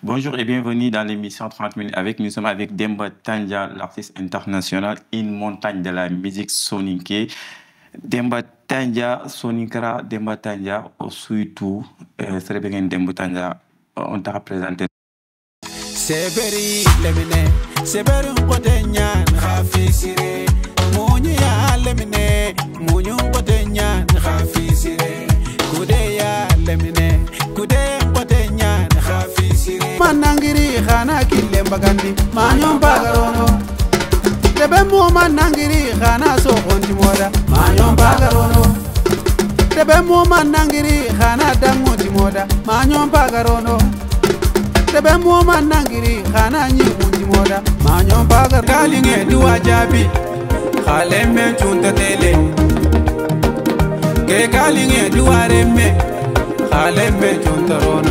Bonjour et bienvenue dans l'émission 30 minutes avec. Nous sommes avec Demba Tandja, l'artiste international, une montagne de la musique soninké. Demba Tandja, Soninkara, Demba Tandja, au Suitou, Srebegen Demba Tandja, on t'a présenté. Seberi lemine, seberi nkotenya khafisire, munyu ya lemine, munyu nkotenya khafisire, kude ya lemine, kude nkotenya khafisire. Manangiri khana kilemba gandi, manyo bagarono. Debe mu manangiri khana so kontimoda, manyo bagarono. Debe mu manangiri khana dango timoda, manyo bagarono. Tebe muoma nangiri khana nyi mundi moda manyo bagar kalinge duwa jabi khale men chunta tele ke kalinge duwa remme khale men chunta rona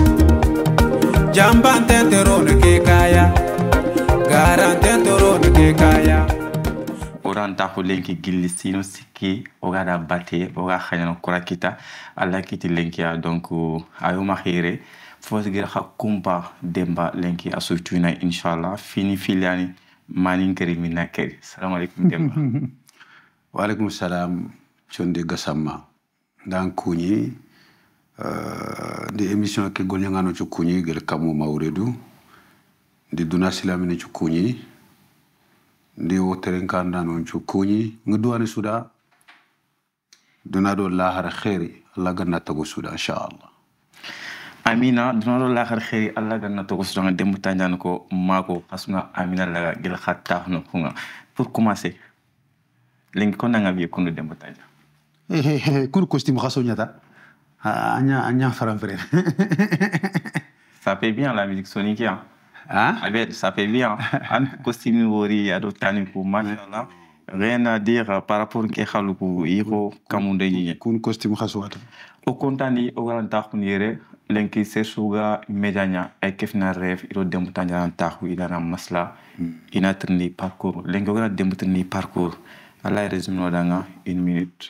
jamban tente rona ke kaya garan tente rona ke kaya oranta ko lenki gilli sino sikki ogada batte oga khanyano kurakita alla kiti lenki a donc ayuma khire fosgir hakumpa Demba lenki asutuna inshallah fini filiani manin kerimi nakeri. Salam alaikum Demba. Wa alaikum salam chonde gasama dan kunyi di émission ke golnyangano ci kunyi gel kamo mawredu di duna silamine ci kunyi di wotere kandano ci kunyi ngduwani suda duna do lahar khairi Allah ganna tago suda inshallah. Amina dunaro la khair Allah ganna to ko songa Demba Tandja ko mako asuna Amina la gel khatta no kunga pour commencer lengi ko nanga bi kunu Demba Tandja kun costume khaso nyata anya faram frère ça fait bien la musique sonique hein hein ça fait bien an costume wori ado tani ko machallah rien à dire par rapport ke khaluko yiko kamunde ni kun costume khaso wata o kontani o garanta khunire lenki sesuga medanya ay kefna rêve iro Demba Tandja taxu idana masla ina trni parcours lenki ogana Demba trni parcours Allah résume no danga 1 minute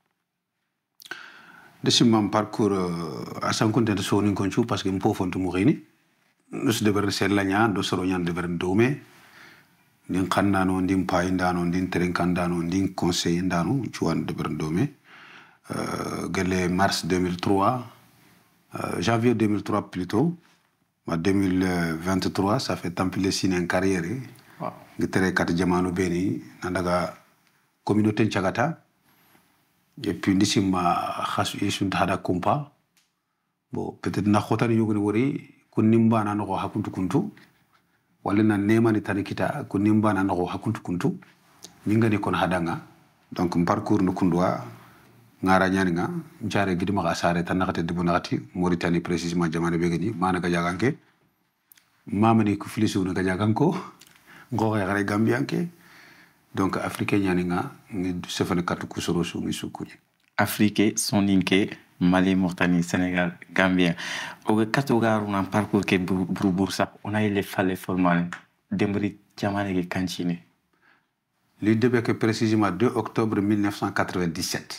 de simam parcours asan content so ni konchu parce que mpo fontu mo réni no se deber ser laña do soro ñan deber dome din xannano ndim pay ndano ndim teren kandano ndim conseil ndano ci wan deber dome gele mars 2003 janvier 2003 plutôt, en 2023, ça fait tant pis une carrière. Je suis allé à Beni, dans la communauté de Chagata. Et puis, je suis allé à la Kumpa. Bon, peut-être que je suis allé à Nimba na no hakuntu kuntu. Wale na nema ni tani kita kunimba na no hakuntu kuntu. Minga ni kon hadanga. Donc, parcours no kundwa. Ngara ñaninga njare gidi maka sare tan nakati dibu nakati Mauritanie précisément jamane begeni mana ka jaganke mamani ku filisu na ka jaganko ngoxe xare gambianke donc africain ñaninga ngi sefane katu ku soro su ngi sukuñi africain soninké Mali Mauritanie Sénégal Gambien o katu garu na parcours ke buru sax on a les fallait formales dembri jamane ke kanchine li début que précisément 2 octobre 1997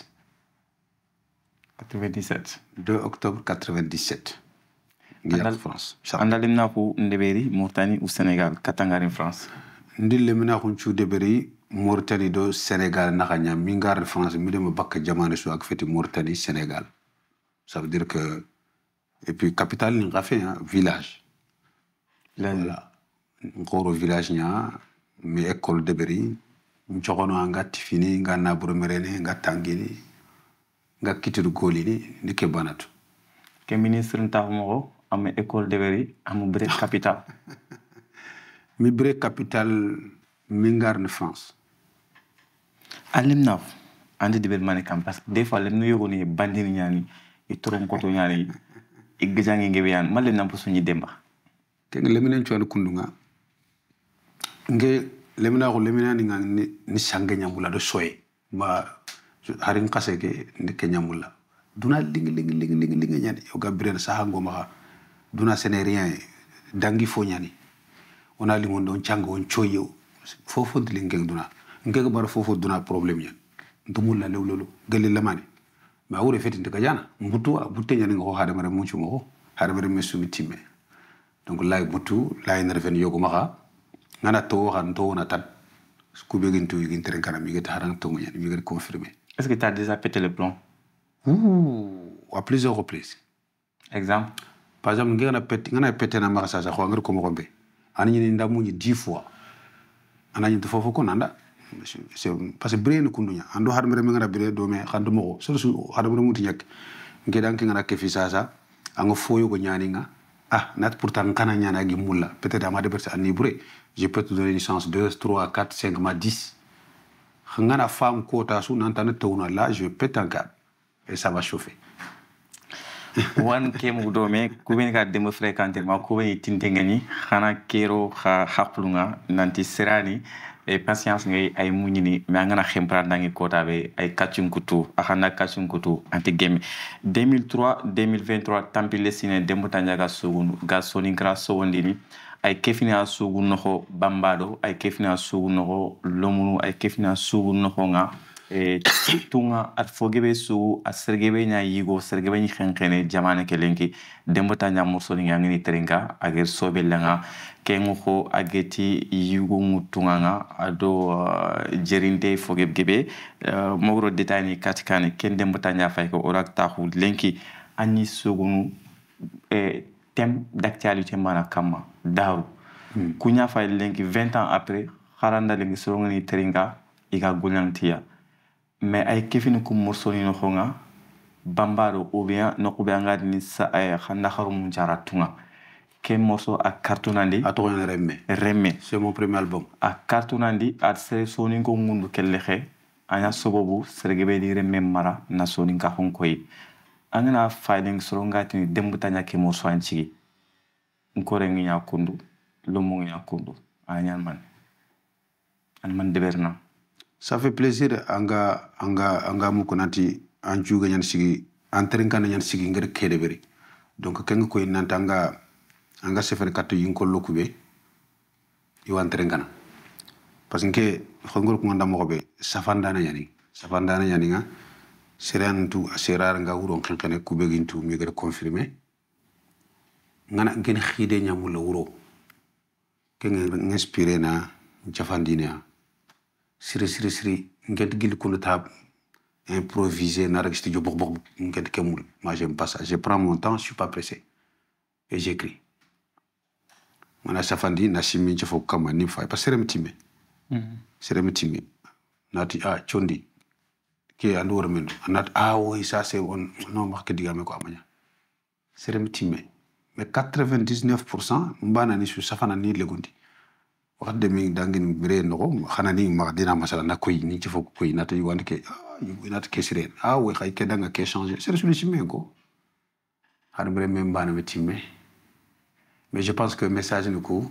2 octobre 97. En France. Andalimna ko ndeberi Mauritanie ou Sénégal katangari en France. Ndilemna ko ci deberi Mauritanie do Sénégal nakanya mingar France mi dem bakka jamane su ak feti Mauritanie Sénégal. Ça veut dire que et puis capitale ni fait hein, village. Voilà. Ngoro village nya mi école deberi njogono ngati fini ngana brumerene ngatangini nga kitiru golini ni ke banatu ke ministre ntaxmo am école de beri am break capital mi break capital mingar de France alimna andi de mané kam parce que des fois le nuyo ni bandini ñani e torom ko to ñani e gjangi ngebe yan mal na po suñu Demba ke leminen ci wone kundunga nge lemina ko lemina ni sangé ñambula do soye ma harin kaseke ndi kenyamula duna ling ñani o gabriel sahango ma duna sene rien dangi fo ñani ona li mon don chango on choyo fofo de lingeng duna ngega bar fofo duna problème ñan ndumulla lewlolu gele lamane ma wure feti ndika jana mbutu butte ñani ngo hada mare munchu ngo hada mare mesumi timme donc lay butu lay nerven yogo maka ngana to han to na tat kube gintu yigin teren kana mi gata harang to ngani mi gata confirmer. Est-ce que tu as déjà pété le plomb? À plusieurs reprises. Exemple? Par exemple, ngana pété na maka sa ko ngar ko mo kombe ani ni ndamu ni 10 fois anani to fofo ko nanda c'est parce que brain kundunya ando har mere ngara bire do me xandu mo so har mere muti ñak ngedan ki ngana ke fi sasa anga foyo go ñani nga nat pourtant kana ñana gi mulla peut-être ama de berse ani bré je peux te donner une chance 2 3 4 5 ma 10 ngana femme quota su nantane tawna là je pète un câble et ça va chauffer. Wan kemu do me kubeni ka demo fréquenter ma kubeni tintengani xana kero xa xaqlunga nanti serani et patience ngay ay muñini mais ngana xempra ndangi kota be ay kacun kutu axana kacun kutu anti game 2003 2023 tampile sine dembo tanjaga sugun ga soninkra sowondini ay kefina sugu noxo bambado ay kefina sugu noxo lomunu ay kefina sugu noxo nga tunga at fogebe su a sergebe nya yigo sergebe ni xenxene jamane kelenki dembo tanja mursoni ngani teringa ager sobe langa kengo ko ageti yigo mutunga nga ado jerinte fogebe mogro detani katkani ken dembo tanja fay ko orak taxu lenki ani sugunu thème d'actualité mana kama daw kunya fay lenki 20 ans après xaranda lenki sorongani teringa iga gulyantia mais ay kefini kum morsoni no xonga bambaro ou bien no ko banga ni sa ay xanda xarum jaratunga ke morso a cartonandi a to remme c'est mon premier album a cartonandi a se soni ko mundu kellexe anya sobobu sergebe di remme mara na soni ka hon koy angana filing sorongati ni dembutanya ke morso anchi nkore ngi yakundu lomo ngi yakundu anya man deberna. Ça fait plaisir anga mukonati anjuga nyan sigi antrenkana nyan sigi ngere kedeberi donc kenga koy nanta anga sefer katto yinko lokube yo antrenkana parce que xongol ko nganda mo be safandana yani nga serantu aserar nga wuro xenkene kube gintu mi gere confirmer ngana ngene xide nyamula wuro kenga inspiré na jafandina siri ngent gil ko tab improviser na rek studio bok ngent kemul moi j'aime pas ça je prends mon temps je suis pas pressé et j'écris mana safandi na simi ci fo kama ni fay parce que serem timé nati chondi ke andor men nat oui ça c'est on non marque digame ko amanya serem timé mais 99% mbana ni su safana ni legundi wax demi dangin bire no xana ni ma dina masala na koy ni ci foko koy nata yewande ke nata ke siren oui xay ke danga ke changer c'est sur le chemin ko har bire même bana metimé mais je pense que message ni ko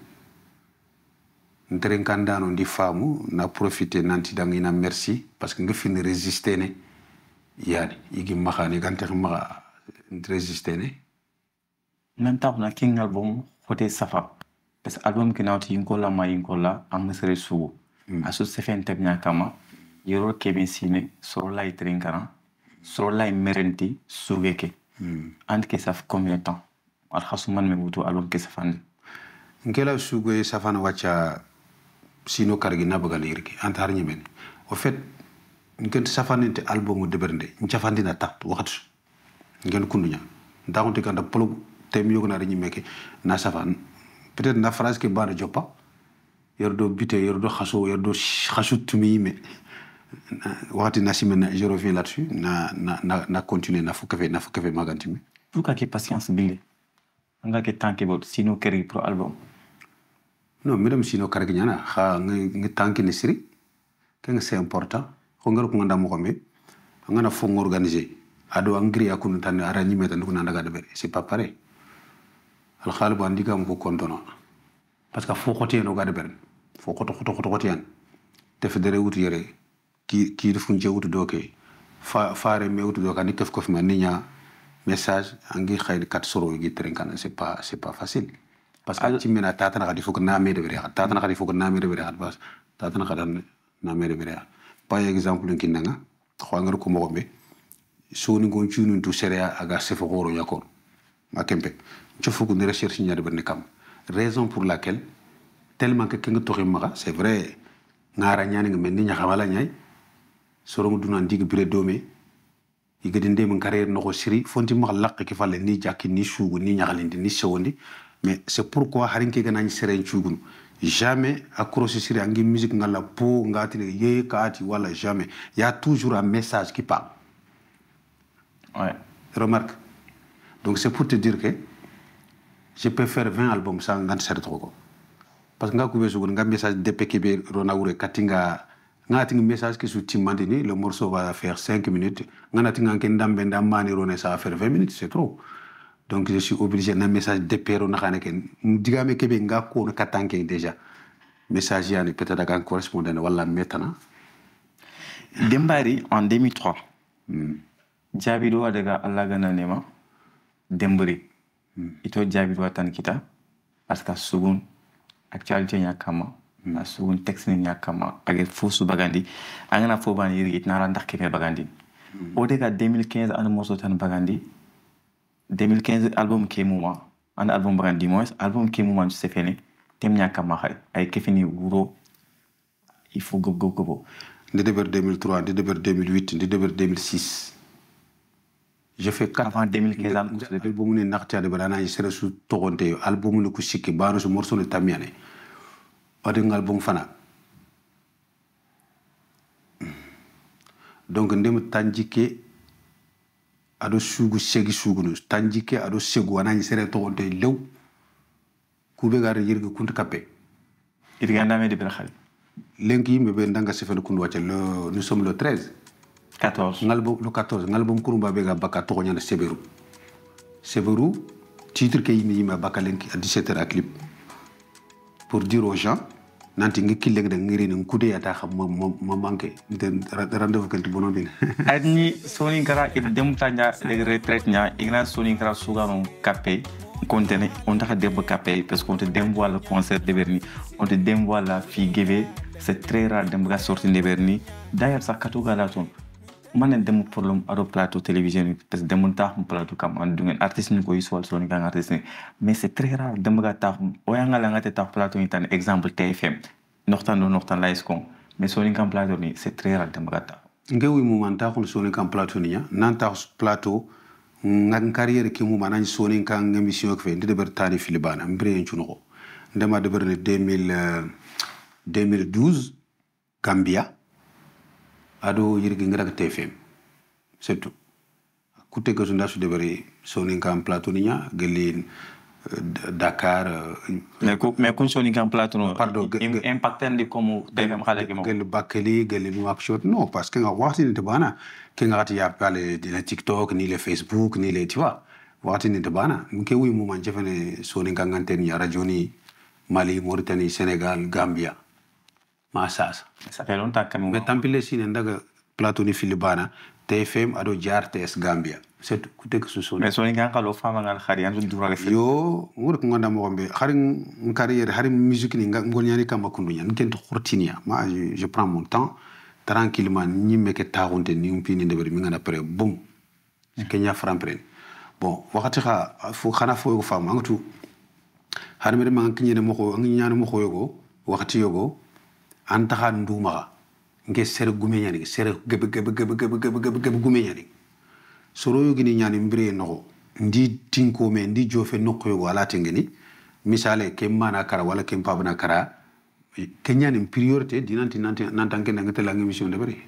ndrenkandano ndi famu na profiter nanti dangina merci parce que nga fin résister ne yani yigi maxani gante maxa résister ne même temps na king album côté safa parce que album kinauti yinkola ma yinkola am sere sugu asu sefen tebnya kama yoro kebe sine soro lay trinkana soro lay merenti sugeke and ke saf combien de temps al khasuman me butu album ke safan ngela sugu safana wacha sino kargi na baga lirki antar nyemen au fait ngent safaninte album de bernde njafandina tat waxat ngent kundunya ndaxonte kanda polo tem yogna re nyimeke na safan peut-être na phrase ke bana jopa yerdo bite yerdo khasso yerdo khassu tumi me waxati na simena je reviens là-dessus na continuer na fukafe magantimi pourquoi que patience bile nga ke tanke bot sino keri pro album non mesdames sino kargi nyana kha ngi tanki ni siri kenga c'est important ko ngar ko nganda mo xombe ngana fo organiser ado angri akunu tan ara nyimeta nduna ndaga de c'est pas pareil al khalbu andika mo ko kontono parce que fo xoté no ga de ber fo xoto yan te federe wut yere ki defu njewut doke faare me wut doka ni kef ko fma ninya message angi xeyni kat soro gi trenkana c'est pas facile parce que ci mena tatana khadi fuk na mede bere tatana khadi fuk na mede bere bas tatana khadan na mede bere par exemple ngi nanga xwa ngar ko mo gombe soni gon ci nun tu seria aga sefo goro yakor ma kempe ci fuk ni recherche nyaade berne kam raison pour laquelle tellement que kenga toxi maxa c'est vrai ngara ñani nga melni ñaxamala ñay sorongo dunan dig bire domé igadi ndem carrière no siri fonti max laq ki falle ni jakki ni suugu ni ñaxalindi ni sewondi mais c'est pourquoi harinke ganañ seren ciugunu jamais accroché siri angi musique ngala po ngati ye kaati wala jamais il y a toujours un message qui parle. Ouais. Remarque. Donc c'est pour te dire que je peux faire 20 albums sans ngan ser trop. Parce que nga ko beso nga message DPK be rona wure katinga ngati message qui sous timandini le morceau va faire 5 minutes ngana tinga ken ndambe ndamani rona ça va faire 20 minutes c'est trop. Donc je suis obligé d'un message DPK rona xane ken digame kebe nga ko katanke déjà message yani peut-être à correspondant wala maintenant. Dembari en 2003. Jabido daga Allah gana nema Dembari. Ito Jabido tan kita parce que sugun actualité nya kama a sugun texte nya kama age fosu bagandi angana fo ban yiri itnara ndax kefe bagandi. O daga 2015 an morceau tan bagandi 2015 album ke mouma an album bagandi moins album ke mouma c'est fini tem nya kama ay kefini wuro il faut go de début 2003 de début 2008 de début 2006 je fais 4 avant 2015 album ni naktia de bana yi sere su togonte album ni ku sikki banu su morceau ni tamiane odi album fana donc ndem tanjike ado sugu segi sugu no tanjike ado segu anani sere togonte lew ku be gar yirga kunta kapé irganda me de ben lenki me be ndanga sefen kundu wacce nous sommes le 13 14 ngalbo le 14 ngalbom kurumba be ga baka to nyana seberu titre ke yimi ma baka lenki à 17h à clip pour dire aux gens nanti ngi kille de ngiri ni kude ya ta xam ma manqué de rendez-vous que bono bin adni soni gara il dem tanya les retraite nya igna soni gara suga mon capé contene on ta debba capé parce qu'on te dem voir le concert de Berni on te dem voir la fille Geve c'est très rare dem ga sortir de Berni d'ailleurs ça katuga la ton manen dem problème ado plateau télévision parce que dem ta plateau kam and nguen artiste ni ko yisol soni ga artiste mais c'est très rare dem ga ta o yanga la ngate ta plateau ni tan exemple TFM nortan la escom mais soni kam plateau ni c'est très rare dem ga ta ngewi mu man ta ko soni kam plateau ni nan ta plateau ngan carrière ki mu manan soni kan émission ko fe de ber tani filibana mbre en chuno ndema de ber 2012 Gambia ado yirgi ngira TFM c'est tout kute ko sunda su debari soni kam plateau niya gelin Dakar mais kun soni kam plateau no pardon impactandi comme TFM xale ki mo gel bakeli gel Nouakchott non parce que nga waxti ni bana ke nga ya parler de TikTok ni le Facebook ni le tu vois waxti ni bana nke wi mu man jefene soni kan ngante ni radio ni Mali Mauritanie Sénégal Gambia Massas. Ça fait longtemps quand même. Mais tampile si ndaga plateau ni filibana TFM ado jar TS Gambia. C'est coûté que ce soit. Mais son ingan kalo fama ngal khari andu dura le yo ngor ko nganda mo gombe xari carrière xari musique ni ngol ñani kamba kundu ñan kento xortinia ma je prends mon temps tranquillement ni meke taxonte ni mpini ndebere mi ngana après boum kenya frampren bon waxati xa fu xana fo ko fama ngatu xari me ma ngini mo ko ñani mo ko yogo waxati yogo antaxa nduma nge ser gume ñani ser gebe gume ñani soro yogi ni ñani mbre no ndi tinko me ndi jofe nokko yogo ala tengeni misale ke mana kara wala ke pabna kara ke ñani priorité dinanti nantanke na ngata la émission de bari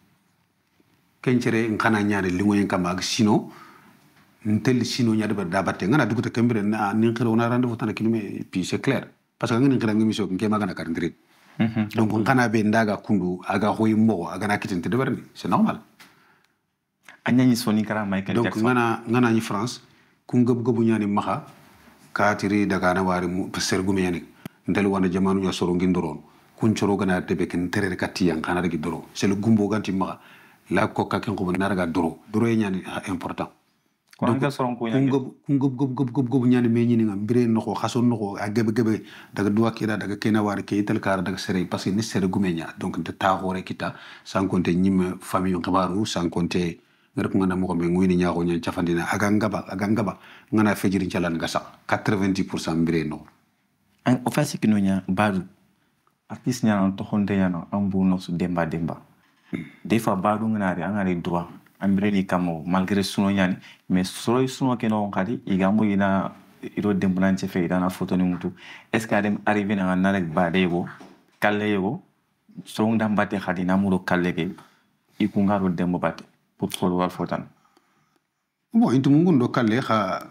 kencere ngana ñani lingo en kama ak sino ntel sino ñade ba dabatte ngana duguta kembre na ni xero na rendez-vous tan kilomé puis c'est clair parce que ngani xera émission ke magana kar ndire donc on kana be ndaga kundu aga hoy mo aga na kitinte de berni c'est normal anyani soni kara Michael donc Jackson ngana ni France ku ngeb gebu ñani maxa katiri daga na wari mu ser gumi ñani ndel wona jamanu ya soro ngindoron kun choro gana tebe ken tere katiyan kana regi doro c'est le gumbo ganti maxa la ko ka ken ko na raga doro ñani important donc soron ko ñani ku ñani me ñini ngam bire no ko xason no ko a gebe daga duwa kira daga kena war ke tel kara daga sere parce que ni sere gumeña donc de ta hore kita sans compter ñim famille ngabaru sans compter ngar ko ngana mo ko be nguyini ñaago ñan ciafandina aga ngaba ngana fejiri cialan nga sax 90% bire no o fa sikino nya badu artiste nya to honde nya no ambu no su demba des fois badu ngari droit ambreli kamo malgré suno nya mais solo suno ke no ngadi igambo ina iro dembulanche fe ina photo ni mutu est ce que adem arrivé na rek badego kallego so ngam batte khadi na mudo kallege ikungaro dembo batte pour follow fotan bon intu mungun do kalle kha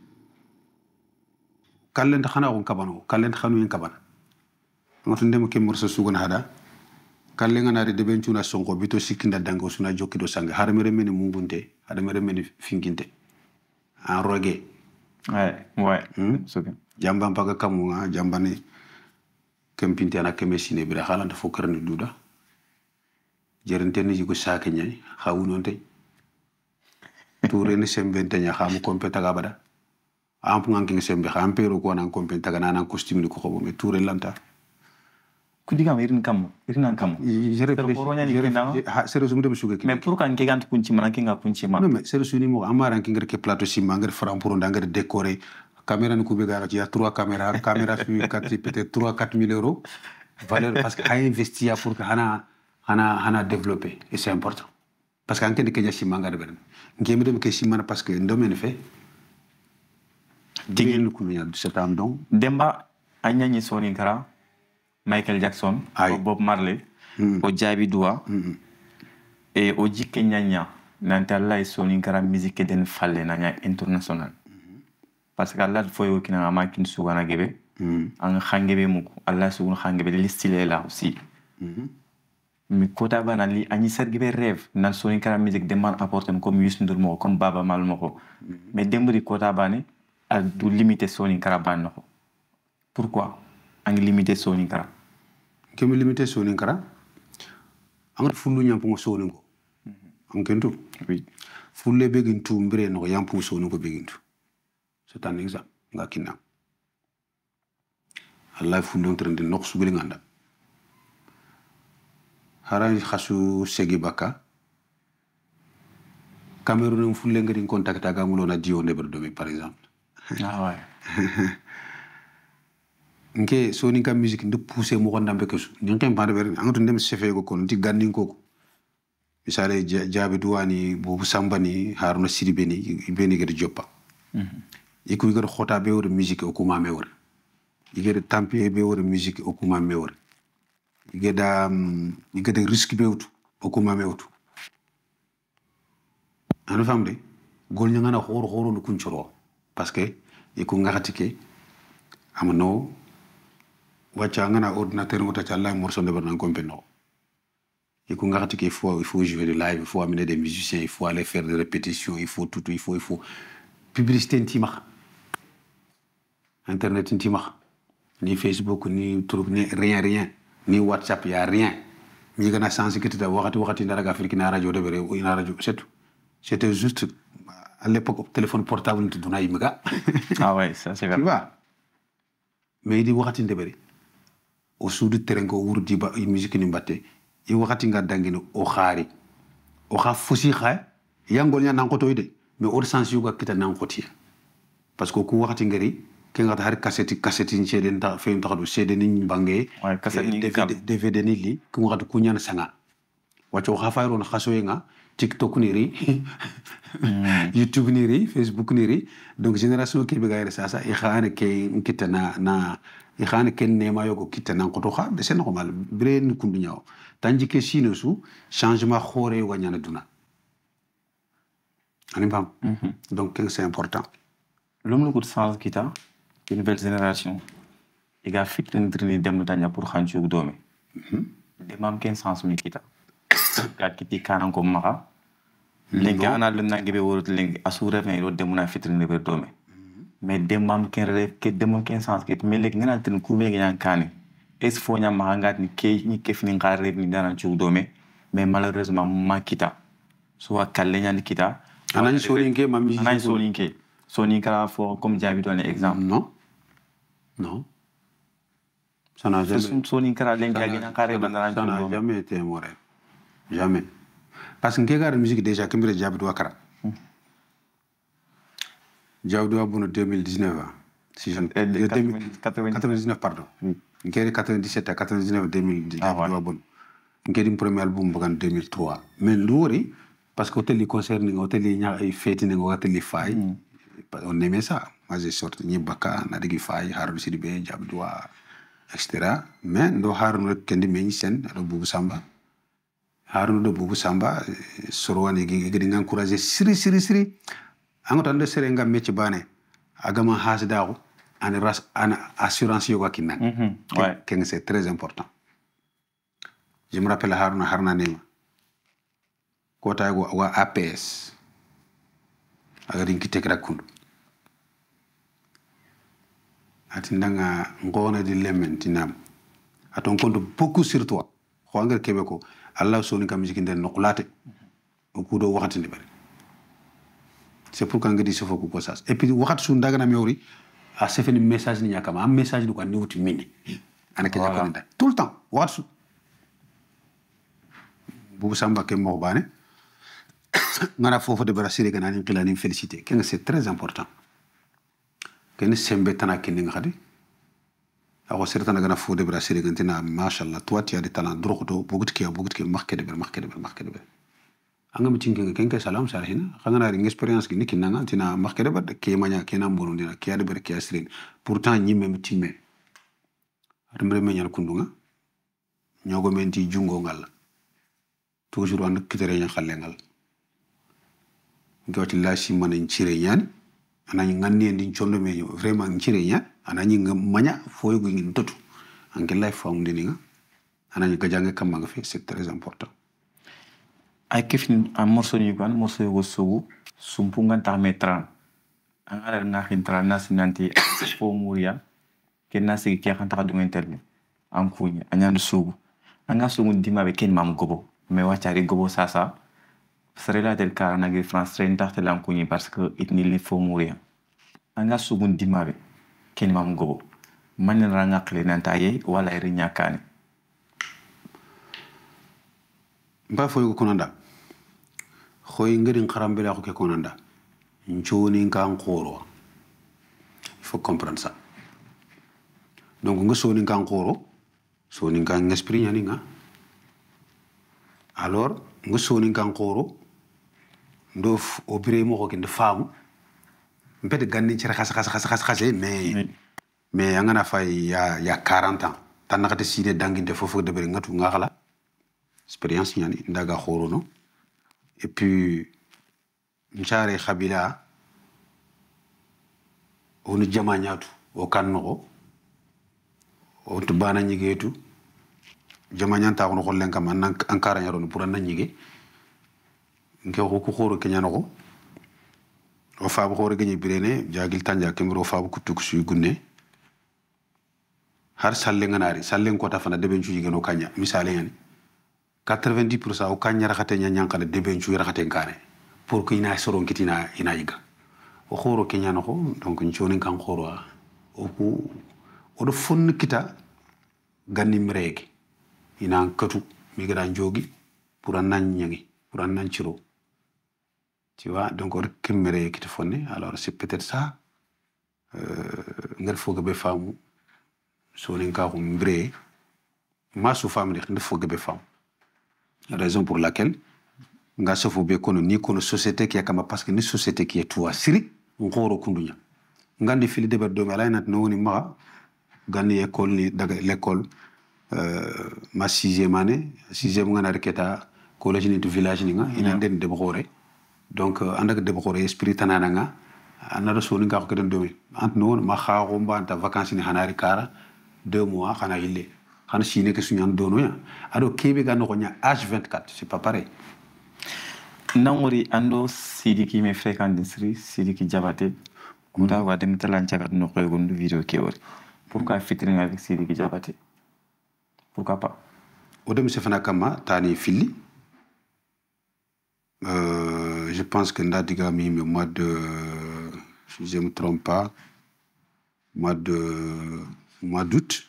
kallen khana ko kabano kallen khanu en kabana ngoto ndem ke morso sugon hada kalle ngana de ben tuna sonko bito sikinda dango suna jokkido sanga har mere men mungunte hada mere men finkinte en rogue ouais so jamba paga kamunga jambani kempinte ana kemesine bi khalanta fo karni duda jerente ni ko saake nyay khawunonte toure ni sembente nya khamu kompeta gabada ampu nganki sembe khampero ko nan kompeta ga nan costume ni ko ko me toure lanta kudiga irin kam jere sere sumu dem suge mais pour kan ke gant kunci man ke nga kunci man non mais sere suni mo amara ki ngir ke plateau sima ngir faram pour ndanger décorer caméra ni kubé gara ci ya 3 caméra fi 4 peut-être 3-4 000 euros valeur parce que a investi pour que hana développer et c'est important parce que anke de kenya sima ngara ben ngemi dem ke sima parce que ndomen fait digel ku nya c'est un don demba anyani soni kara Michael Jackson o Bob Marley o Jabi Dua et o jikke nyanya nanta Allah soni kara musique den falle na nya international parce que Allah foi o kina makin sugana gebe an khangebe muko Allah sugun khangebe li style là aussi mi kota bana li ani sergebe rêve nan soni kara musique de man apporter comme Youssou Ndour mo comme Baba Mal moko mais dembri kota bane a du limiter soni kara ban no pourquoi ang limité soni kara kemi limité soni kara ang fulu nyampo soni ko ang kento oui fulle begintu mbire no yampo soni ko begintu c'est un exemple ngakina Allah fulu trende nok su geli nganda haran khasu segi baka Cameroun fulle ngari contact aga mulo na dio neber domi par exemple ah ouais nke soni ka musique de pousser mo ndambe kesu ndin pande ber angatu ndem sefe ko kon ti gandin ko misale jabe duwani bobu sambani haruna siribeni beni gede joppa iku igere khota be wor musique o kuma mewor igere tampier be wor musique o kuma mewor igede risque be wutu o kuma mewtu anu famde gol nyanga na khoro no kunchoro parce que iku ngati ke amno wacha ngana ordinateur ngota challa morceau de bernan compeno iku ngati ke il faut jouer de live, il faut amener des musiciens, il faut aller faire des répétitions, il faut tout, il faut publicité intima internet intima ni Facebook ni truc ni rien ni WhatsApp y a rien mi gana sens que tu wakati ndara Afrique na radio de bere ou na radio c'est tout c'était juste à l'époque téléphone portable tu dona imga ah ouais ça c'est vrai tu vois mais di wakati ndebere au sud terrain ko wurdi ba musique ni mbatte i wakati nga dangino o khari o kha fusi kha yangol nya nan ko toyde mais au sens yuga kita nan ko tiya parce que ku wakati ngari ke ngata har cassette ni cede nda fe nda do cede ni bangé ouais cassette ni DVD ni li ku ngata ku nyana sanga wacho kha fayro na khaso nga TikTok ni ri YouTube ni ri Facebook ni ri donc génération ki be gaire ça i khane ke kita na i khane ken ne ma yogo kita nan ko to kha de c'est normal bren kundu nyaaw tanji ke sino su changement khore wa nyana duna ani bam donc c'est important l'homme le coup de sens kita une nouvelle génération il a fait une traînée dem danya pour khanchu dome de mam ken sens mi kita ka kiti kanan ko maka lengi ana le nangi be worot lengi asura fe ro demuna fitrine be dome mais demam ken ref ke demam ken sens ke mais legi ngana tin ku megi yan kane es fo nya ma ngat ni ke ni kef ni ngare ni dana chu dome mais malheureusement ma kita so wa kalenya ni kita anani solinke mami anani solinke soni kala fo comme jabi donné exemple non ça n'a jamais soni kala lengi agina kare bandana ça n'a jamais été mon rêve jamais parce que la musique déjà que me jabi do akara jabi do bono 2019 si je 99 pardon ngeri 97 à 99 2000 bon ngeri premier album bagan 2003 mais l'ori parce que hôtel concerne hôtel nya ay fête ne hôtel fay on aimait ça moi j'ai sorti ni baka na digi fay haru sidibé jabdoua etc mais ndo haru rek kendi meñi sen do bubu samba haru do bubu samba sorwane gi encourager siri angoto ande sere ngam mecci bane agama hasdaago ana assurance yoga kinna ouais c'est très important. Je me rappelle Haruna Nema kota go wa APS aga rinki tekra kundu atindanga ngona di lementinam aton compte beaucoup sur toi xonger kebe ko Allah soni kam musique den nokulate ko do waxati ni bari c'est pour quand ngadi sofo ko ça et puis waxat su ndaga na meori a se fait un message ni yakama un message du ko ni wuti mini ana ke ko nda tout le temps waxat su bubu samba ke mo bane ngana fofu de brasserie gana ni qilani féliciter ken c'est très important ken sembe tana ken nga khadi ako sertana gana fofu de brasserie gantina machallah toi tu as des talents droxto bugut ke marqué de anga mi tinke ken ke salam sarhina khangana ring experience ki nikina nga tina marqué de ke manya ke nam bonon dina ke ade ber ke asrin pourtant nyime mi timme adumre menyal kundunga nyogo menti jungo ngal toujours and kitere nya khalengal ngoti la si man ncire ñaan anani ngane ndi chondo me vraiment ncire ñaan anani manya foy go ngi totu anke life fam ndi nga anani ga jange kam nga fi c'est très important ay kefin a morceau ni gan morceau go sogu sumpungan ta metran angara nga hintra nasinanti fo muria ken nasi ke kan ta du interview am kunya anyan sogu anga sogu ndima be ken mam gobo me wachari gobo sasa serela del cara nagi France train ta telan kunyi parce que itni li fo mourir anga sugun dimabe ken mam gobo man ranga kle nanta ye wala ri nyakani mba fo ko konanda khoy ngari kharambe la ko ke konanda nchoni kan khoro il faut comprendre ça donc nga soni kan khoro soni kan esprit nyani nga alors nga soni kan khoro ndof obire mo ko kende faamu mbede ganni ci khas mais angana fay ya 40 ans tan nakati sine danginte fofu de bere ngatu ngakhala expérience yani ndaga khorono et puis nchare khabila onu jamanyatu o kanno o to bana nyigetu jamanyanta ko ko lenka man ankara nyaro pour an nyige ngeko ko khoro kenyano ko o faabu khoro gni birene jagil tanja kemro faabu kutuk su gunne har salle nganari salle ko ta fana deben ci geno kanya misale yani 90% o kanya raxate nyankale deben ci raxate ngane pour que ina soron kitina ina yiga o khoro kenyano ko donc nchoni kan khoro o ko o do fon kita ganni mreki ina katu mi gada njogi pour an nyangi pour an nanchiro tu vois donc on kimere qui te fonne alors c'est peut-être ça ngal faut que be famu so len ka ko mbre ma su femme de faut que be fam raison pour laquelle nga se faut be kono ni kono société qui akama parce que ni société qui est toi siri ngoro kundunya ngandi fili de berdo mala nat no ni ma gani école ni daga l'école ma 6e année 6e ngana reketa collège ni du village ni nga ina den de bxoré donc andak de bxoré esprit tanana nga anara soni nga ko den domi ant non ma xaxo mbanta vacances ni hanari kara 2 mois xana yille xana sine ke suñan dono ya ado kebe ga no nya âge 24 c'est pas pareil nangori ando sidiki me fréquent d'industrie sidiki jabate kuda wa dem talan chagat no koy gondu vidéo ke wori pourquoi featuring avec sidiki jabate pourquoi pas odem se fana kama tani fili je pense que Ndadiga mi le mois de si je me trompe pas mois d'août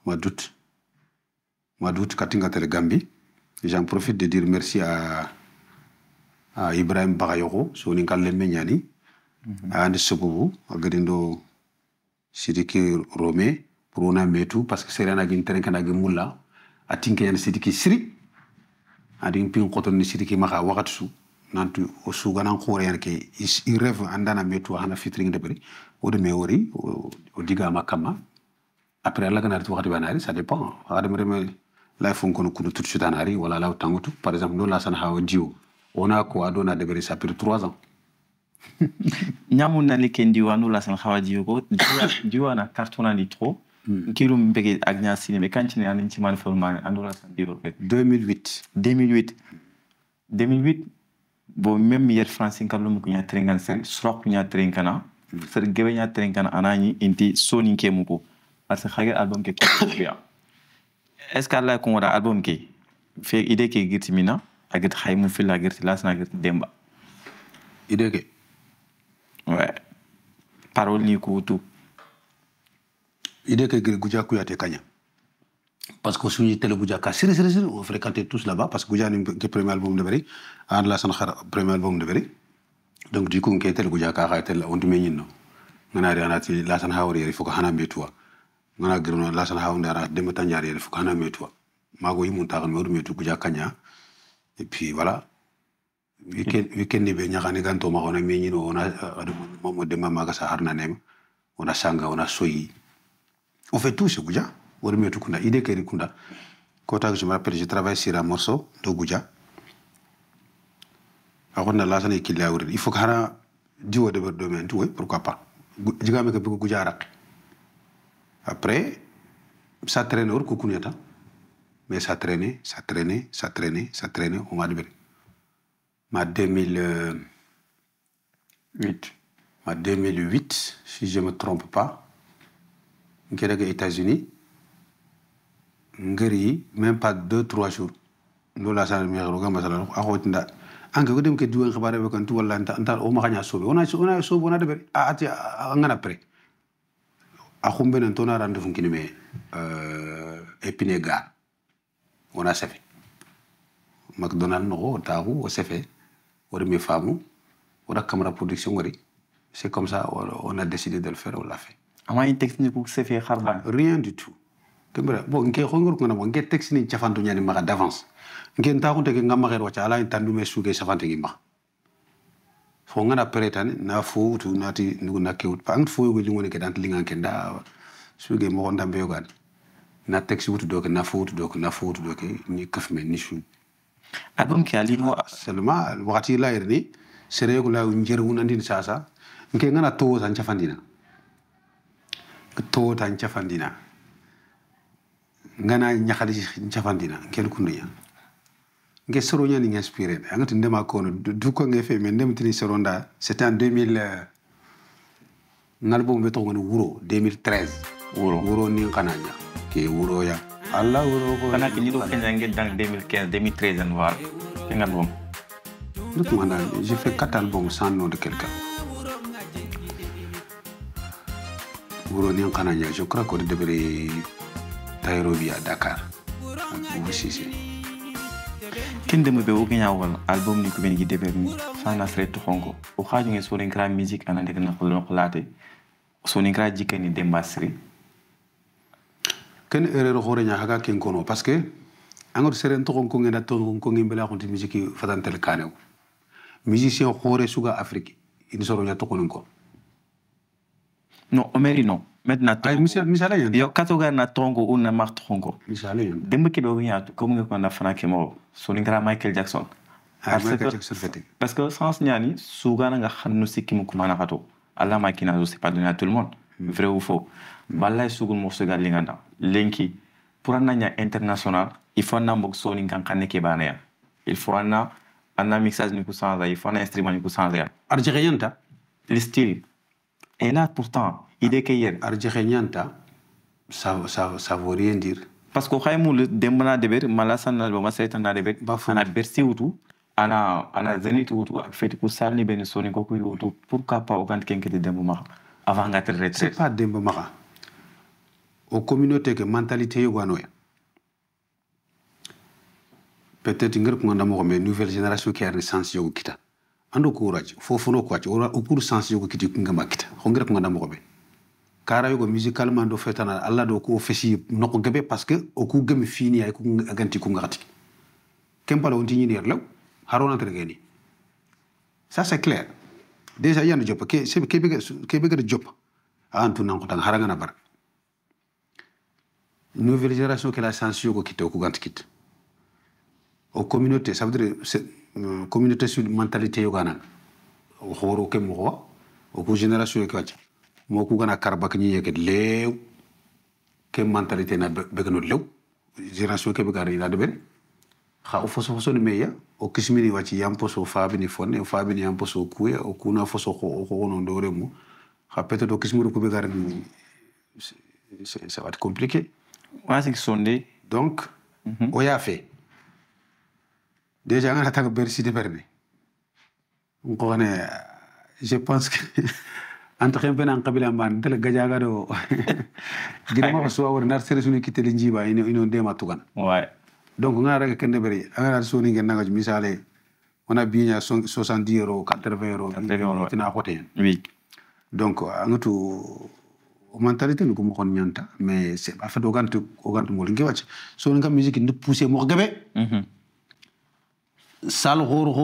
katinga tele Gambie. J'en profite de dire merci à Ibrahim Bagayoko so ni kalle menyani ande sobubu agadindo Sidiki Romé pour on a metu parce que c'est un terrain kana gemulla atinke yan Sidiki Siri adin pin qoton ni Sidiki maka wakatsu nantu o suganan khore yan ke il rêve andana metu hana fitring de bari o de meori o diga makama après la gana wakati banari ça dépend adam reme la fon kono kudu tout de suite anari wala la tangutu par exemple no la san hawo dio on a quoi adona de bari ça fait 3 ans nyamu nali kendi wanu la san hawa dio ko dio na carton ni trop kilo mbege agnya cinéma kantine an ci man formal andula san dio 2008 bo même hier français kalum ko nya trengan sen srok nya trenkana ser gebe nya trenkana anani inti soni ke muko parce que xager album ke biya est-ce que la ko wada album ke fe ide ke girtimina agit xaymu fi la girti lasna girti demba ide ke ouais parole ni ko tout ide ke gir guja kuyate kanya parce que suñu télé guja ka siri on fréquentait tous là-bas parce que guja ni ke premier album de bari an la san khara premier album de bari donc du coup on télé guja ka ha télé on dumi ñinno ngana ri anati la san hawri il faut que hana metuwa ngana girno la san hawnde ara dem tanjari il faut que hana metuwa mago yimun ta no metu guja kanya et puis voilà weekend ni be ñaxani ganto ma ona meñino ona mo de mama ga sa harna nem ona sanga ona soyi on fait tout ce guja on remet tout kunda idée que kunda kota que je me rappelle je travaille sur un morceau de guja akona la sana ki lawr il faut que hana diwo de domaine tout pourquoi pas digame que bu guja rak après ça traîne or ko kunyata mais ça traînait on va dire ma 2008 si je me trompe pas ngere aux États-Unis ngari même pas 2-3 jours lola sa mi xaro gamba sala axotinda anke ko dem ke duwen xabare be kan tu wala nta o ma xanya sobe on a sobe on a de ati ngana après axumbe nan tona rande fu kini me épine ga on a fait McDonald's no taxu o fait o me famu o da camera production wari c'est comme ça on a décidé de le faire on l'a fait ama une technique pour se faire kharba rien du tout kembra bon nke xongor ko na bon nke texte ni chafanto nyani maka d'avance nke ntaxu te ngam xer wacha ala tandu me suge chafante ngi ma fo ngana prétane na fo tu nati nugo nakewut pa ang fo go ngone ke dant linga ke nda suge mo ndambe yogan na texte wutu do ke na fo wutu do ke ni kaf me ni shu album ki ali mo seulement wakati la yerni sere ko la njer wunandin sasa nke ngana to tan chafandina ngana nyakhali chafandina kel kunya nge soro nyani inspiré angati ndema kono du ko nge fe mais ndem tini soronda c'était en 2000 ngalbum beto ngone wuro 2013 wuro ni kananya ke wuro ya alla wuro ko kana ki do kenya nge dans 2015 2013 en voir ngalbum donc mana j'ai fait 4 albums sans nom de quelqu'un wuro ni kananya je crois que devrait Nairobi à Dakar aussi c'est kende mo be o ganya won album ni ko ben gi deber ni fana fret hongo o xaju ngi so len kra musique anande na ko late so ni kra jikani dembasri ken erreur xore nya haga ken kono parce que angor seren to ko ngena to ko ngi bela xonti musique fatantel kanew musicien xore suga Afrique ini soro nya to ko nko non omeri non maintenant ay misala yan yo katoga na tongo una mart hongo misala yan dembe ke do nya ko ngi ko na fana ke mo so ni kra Michael Jackson parce que sans nyani suga nga xanu sikki mu ko mana xato Allah makina c'est pas donné à tout le monde vrai ou faux balay sugul mo suga linganda lenki pour un international il faut un box soni kan kan ke bana il faut un mixage ni ko sans il faut un instrument ni ko sans arjerienta le style et là pourtant idée que hier arjerienta ça veut rien dire parce que xaymu le dembana deber malasana ba masaytan na deber ana bersi wutu ana zenit wutu ak feti ko salni ben soni ko ko wutu pourquoi pas au quand kenke de demba avant nga retraite c'est pas demba maka aux communautés que mentalité yogano peut-être ngir ko ndamo mais nouvelle génération qui a renaissance yogo kita ando courage fofu no ko ci au pour sens yogo kiti ngama kita ko ngir ko ndamo be kara yugo musicalement do fetana alla do ko fesi noko gabe parce que o ku gami fini ay ku ganti ku ngati kempala on tini law harona tergeni ça c'est clair déjà yana jopa ke c'est ke be jopa antu nan ko tan haranga na bar nouvelle génération que la censure ko kito ku ganti kit aux communautés ça veut dire communauté sur mentalité yogana o horo ke mo o génération ke wacc mo ku gana karba ke ñi yeket lew ke mentalité na begno lew génération ke be gari na de ben xa o foso ni meya o kismini wacc yam poso fabini fonne fabini yam poso kuya o kuna foso ko non do remu xa peut-être o kismuru ko be gari ça va être compliqué wasi sonde donc o ya fait déjà on a tant bersi de berne on je pense que entre un peu en kabila man tel gajaga do girama ko so war nar sere sunu kiteli njiba ino dema tugan ouais donc on a rek kende beri ana soni ngen nanga misale on a bien 70 euros 80 euros tina hote oui donc ngatu mentalité ni ko mo kon nyanta mais c'est en fait o gantu ngol ngi wacc so nga musique ni pousser mo gabe sal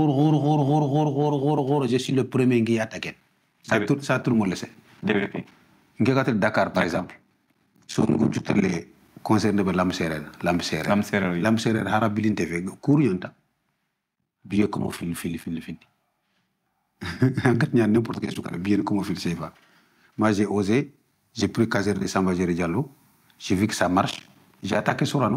gor je suis le premier qui attaque ça tout le monde le sait développé ngegatel Dakar par exemple so ngo jutale concert de lamb séréer harabilinté fe courrienta bien comme fil ngat ñaan n'importe quel truc bien comme fil c'est pas moi j'ai osé j'ai pris Caser de Samba Jeri Diallo j'ai vu que ça marche j'ai attaqué Sorano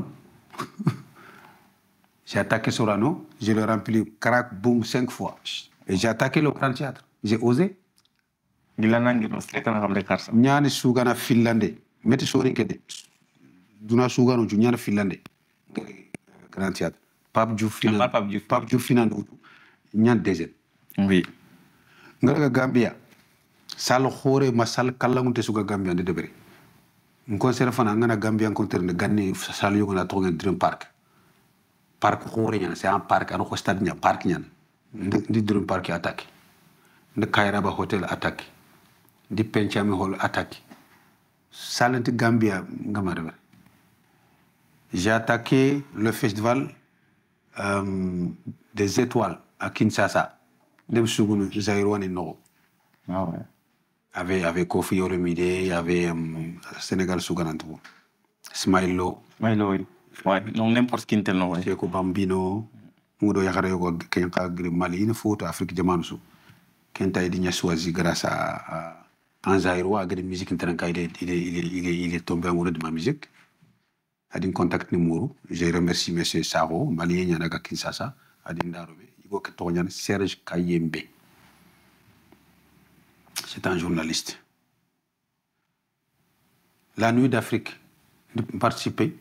je l'ai rempli crack boom 5 fois et j'ai attaqué le Grand Théâtre j'ai osé gilanangiro setana xam le karsa ñaani sugana finlandais metti sori kede duna sugano ju ñaani finlandais Grand Théâtre Pape Diouf finlandais ñaan deuxième oui ngara Gambia sal khore ma sal kallangunte suga Gambia de debere concert fana ngana Gambia concert de ganni sal yugo na togen Dream Park khore ñana c'est un parc an ko stade ña park ñan ndi Dream Park attaque de Kairaba Hotel attaque di Penchami Hall attaque salenti Gambia ngama debere j'ai attaqué le festival des étoiles à Kinshasa dem sugunu Zairwani no ah ouais avec Kofi Olomide, il y avait Sénégal Souganantou, Smailo, ouais non n'importe qui intel no ouais Cheikh Bambino, Mudo Yakare ko Kenka Mali une photo Afrique Jamansu. Kenta est choisi grâce à un Zaïrois de musique internationale, il est tombé amoureux de ma musique. A dit contact numéro, je remercie monsieur Saro, malien Yanaga Kinshasa, a dit Ndarobe, il faut que Tonyan Serge Kayembe. C'est un journaliste. La Nuit d'Afrique, de participer.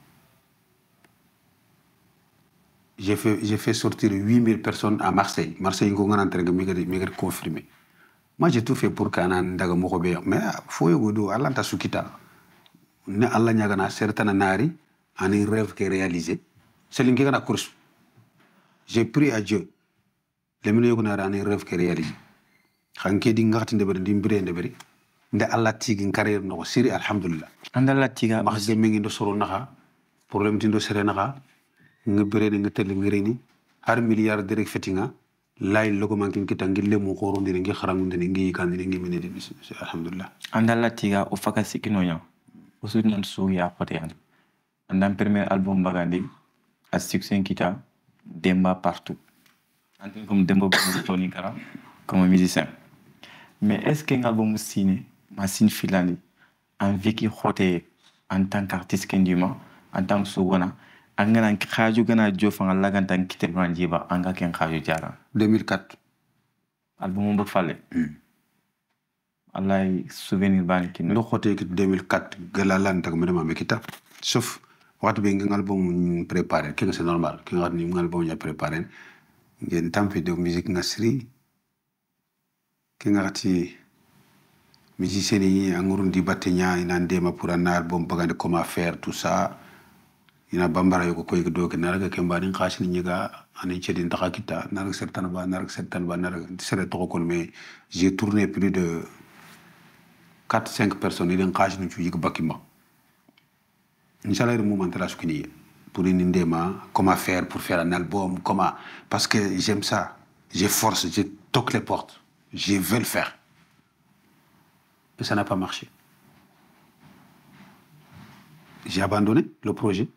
J'ai fait sortir 8000 personnes à Marseille. Marseille, il y a confirmé. Moi, j'ai tout fait pour qu'on ait un peu mais il faut que Allah ta sukita. Ne Allah n'y a certains nari, un rêve qui est réalisé. C'est l'ingé la course. J'ai prié à Dieu. Les millions qui ont un rêve qui est réalisé. Xanke di ngati ndebere di mbire ndebere nde Allah tigi carrière no siri alhamdulillah andalla tiga ma de mi ngi do soro naxa problème tindo sere naxa ngebere ni ngetel ngirini har milliard direct fetinga lay logo mankin kita ngille mo ko rondire ngi xarangunde ngi kandire ngi minede alhamdulillah andalla tiga o faka sikino nya o sud non so ya pote an andam premier album bagandi a succès kita demba partout antin comme dembo Tony Kara comme musicien. Mais est-ce qu'un album signé, ma signe filani, un vécu hoté en tant qu'artiste kendima, en tant que sougana, en tant que radio gana jofan Allah en tant que témoigniba, en tant que radio jara. 2004. Album on fallait. Allah souvenir ban qui nous hoté 2004 galalan tak medema mekita. Sauf wat be ngal album préparé, que c'est normal, que ngal album ya préparé. Ngeen tampi de musique nasri. Qui ngati musicien yi angurundi batenya ina ndema pour un album bagande comment faire tout ça ina bambara yoko koy do ke naraga ke mbani khashini nyiga ani chedi ndaka kita narak sertan ba narak sere to ko mais j'ai tourné plus de 4-5 personnes ils ont caché nous tuer que bakima Inch'Allah le moment là ce qu'il pour une indéma comment faire pour faire un album comment parce que j'aime ça j'ai force je toque les portes je veux le faire et ça n'a pas marché j'ai abandonné le projet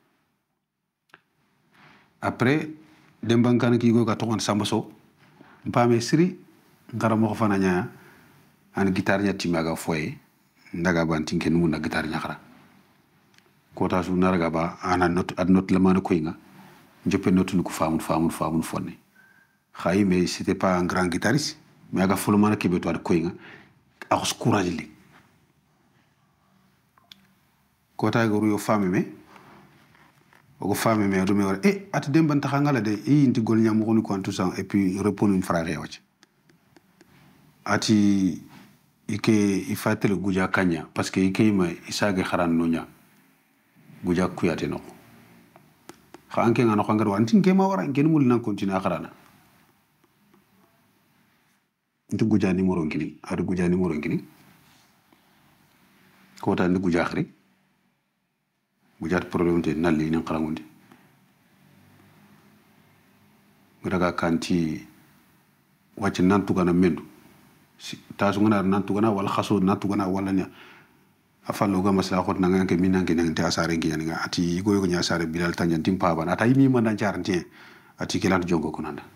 après dembankan ki go ka togon sambaso mpame siri ngara mo fana nya an guitar nya timaga foye ndaga bantinke numu na guitar nya khara kota su naraga ba ana not ad not la mana koyinga jope notu ko famun fonne khayi mais c'était pas un grand guitariste mais aga fulu mana kebe to ad koyinga akos courage li kota go yo fami me o fami me do me wara at dem ban taxangala de inti gol nyam ko ni ko tout ça et puis répondre une frère yawac ati ike ifatel guja kanya parce que ike ma isage kharan nonya guja kuyate no khanke ngano khangar wantin ke ma wara ngeen mul nan continue kharana ntu guja numéro ngini ar guja numéro ngini ko ta ndi guja khri guja problème te nalli ni kharangundi daga kanti wacce nan tugana mendu tasu ngana nan tugana wala khaso nan tugana wala nya afallo ga masla khot nanga ke minanke nang te asare ngi nga ati goyo nya asare bilal tanjan timpa bana tay mi man dan jarante ati kilan jongo ko nanda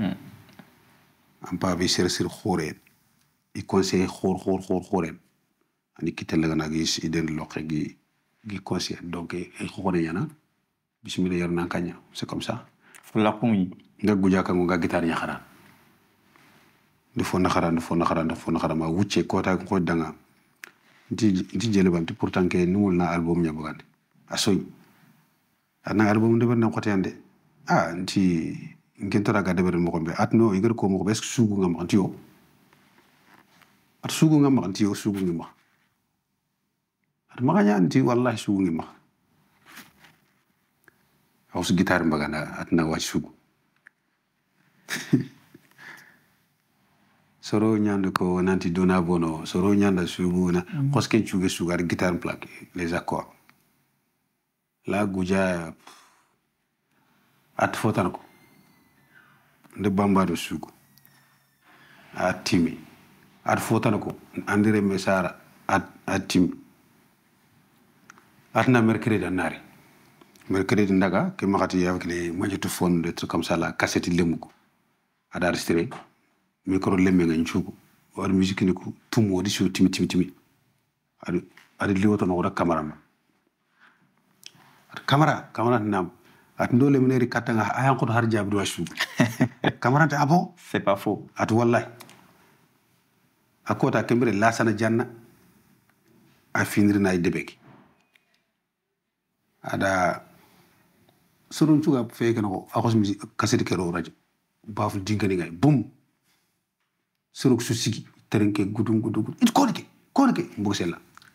am pa be sir khore i conseil khore ani kitel ga nagi iden lokhe gi conseil donc e khore yana bismillah yarna kanya c'est comme ça la pumi nga guja ka nga guitar nya khara de fo na khara ma wucce ko ta ko danga nti jele bam ti pourtant ke numul na album nya bugande asoy ana album de ban ko tande nti ngentora ga de ben mo ko be atno igar ko mo ko besk sugu ngam anti yo at sugu ngam anti yo sugu ngam at maganya anti wallahi sugu ngam aw su guitar mbagana atna wa sugu soro nyande ko nanti dona bono soro nyanda sugu na koske chuge sugar guitar plaque les accords la guja at fotan ko de bamba do sugu atimi at fotan ko andere mesara atim atna mercredi nari mercredi ndaga ke makati avec les magnétophones des trucs comme ça la cassette lemuko ada enregistré micro lemme nga nchugo wal musique ni ko tumo di so timi adu liwoto no wala camera ma camera nam at ndole meneri katanga ayan ko har jabi do shu camera ta abo c'est pas faux at wallahi akota kembere la sana janna a finir na debeki ada surun chuga feke no akos musique cassette kero radio bafu dingani ngay boum suruk susigi terenke gudum it konike mbosela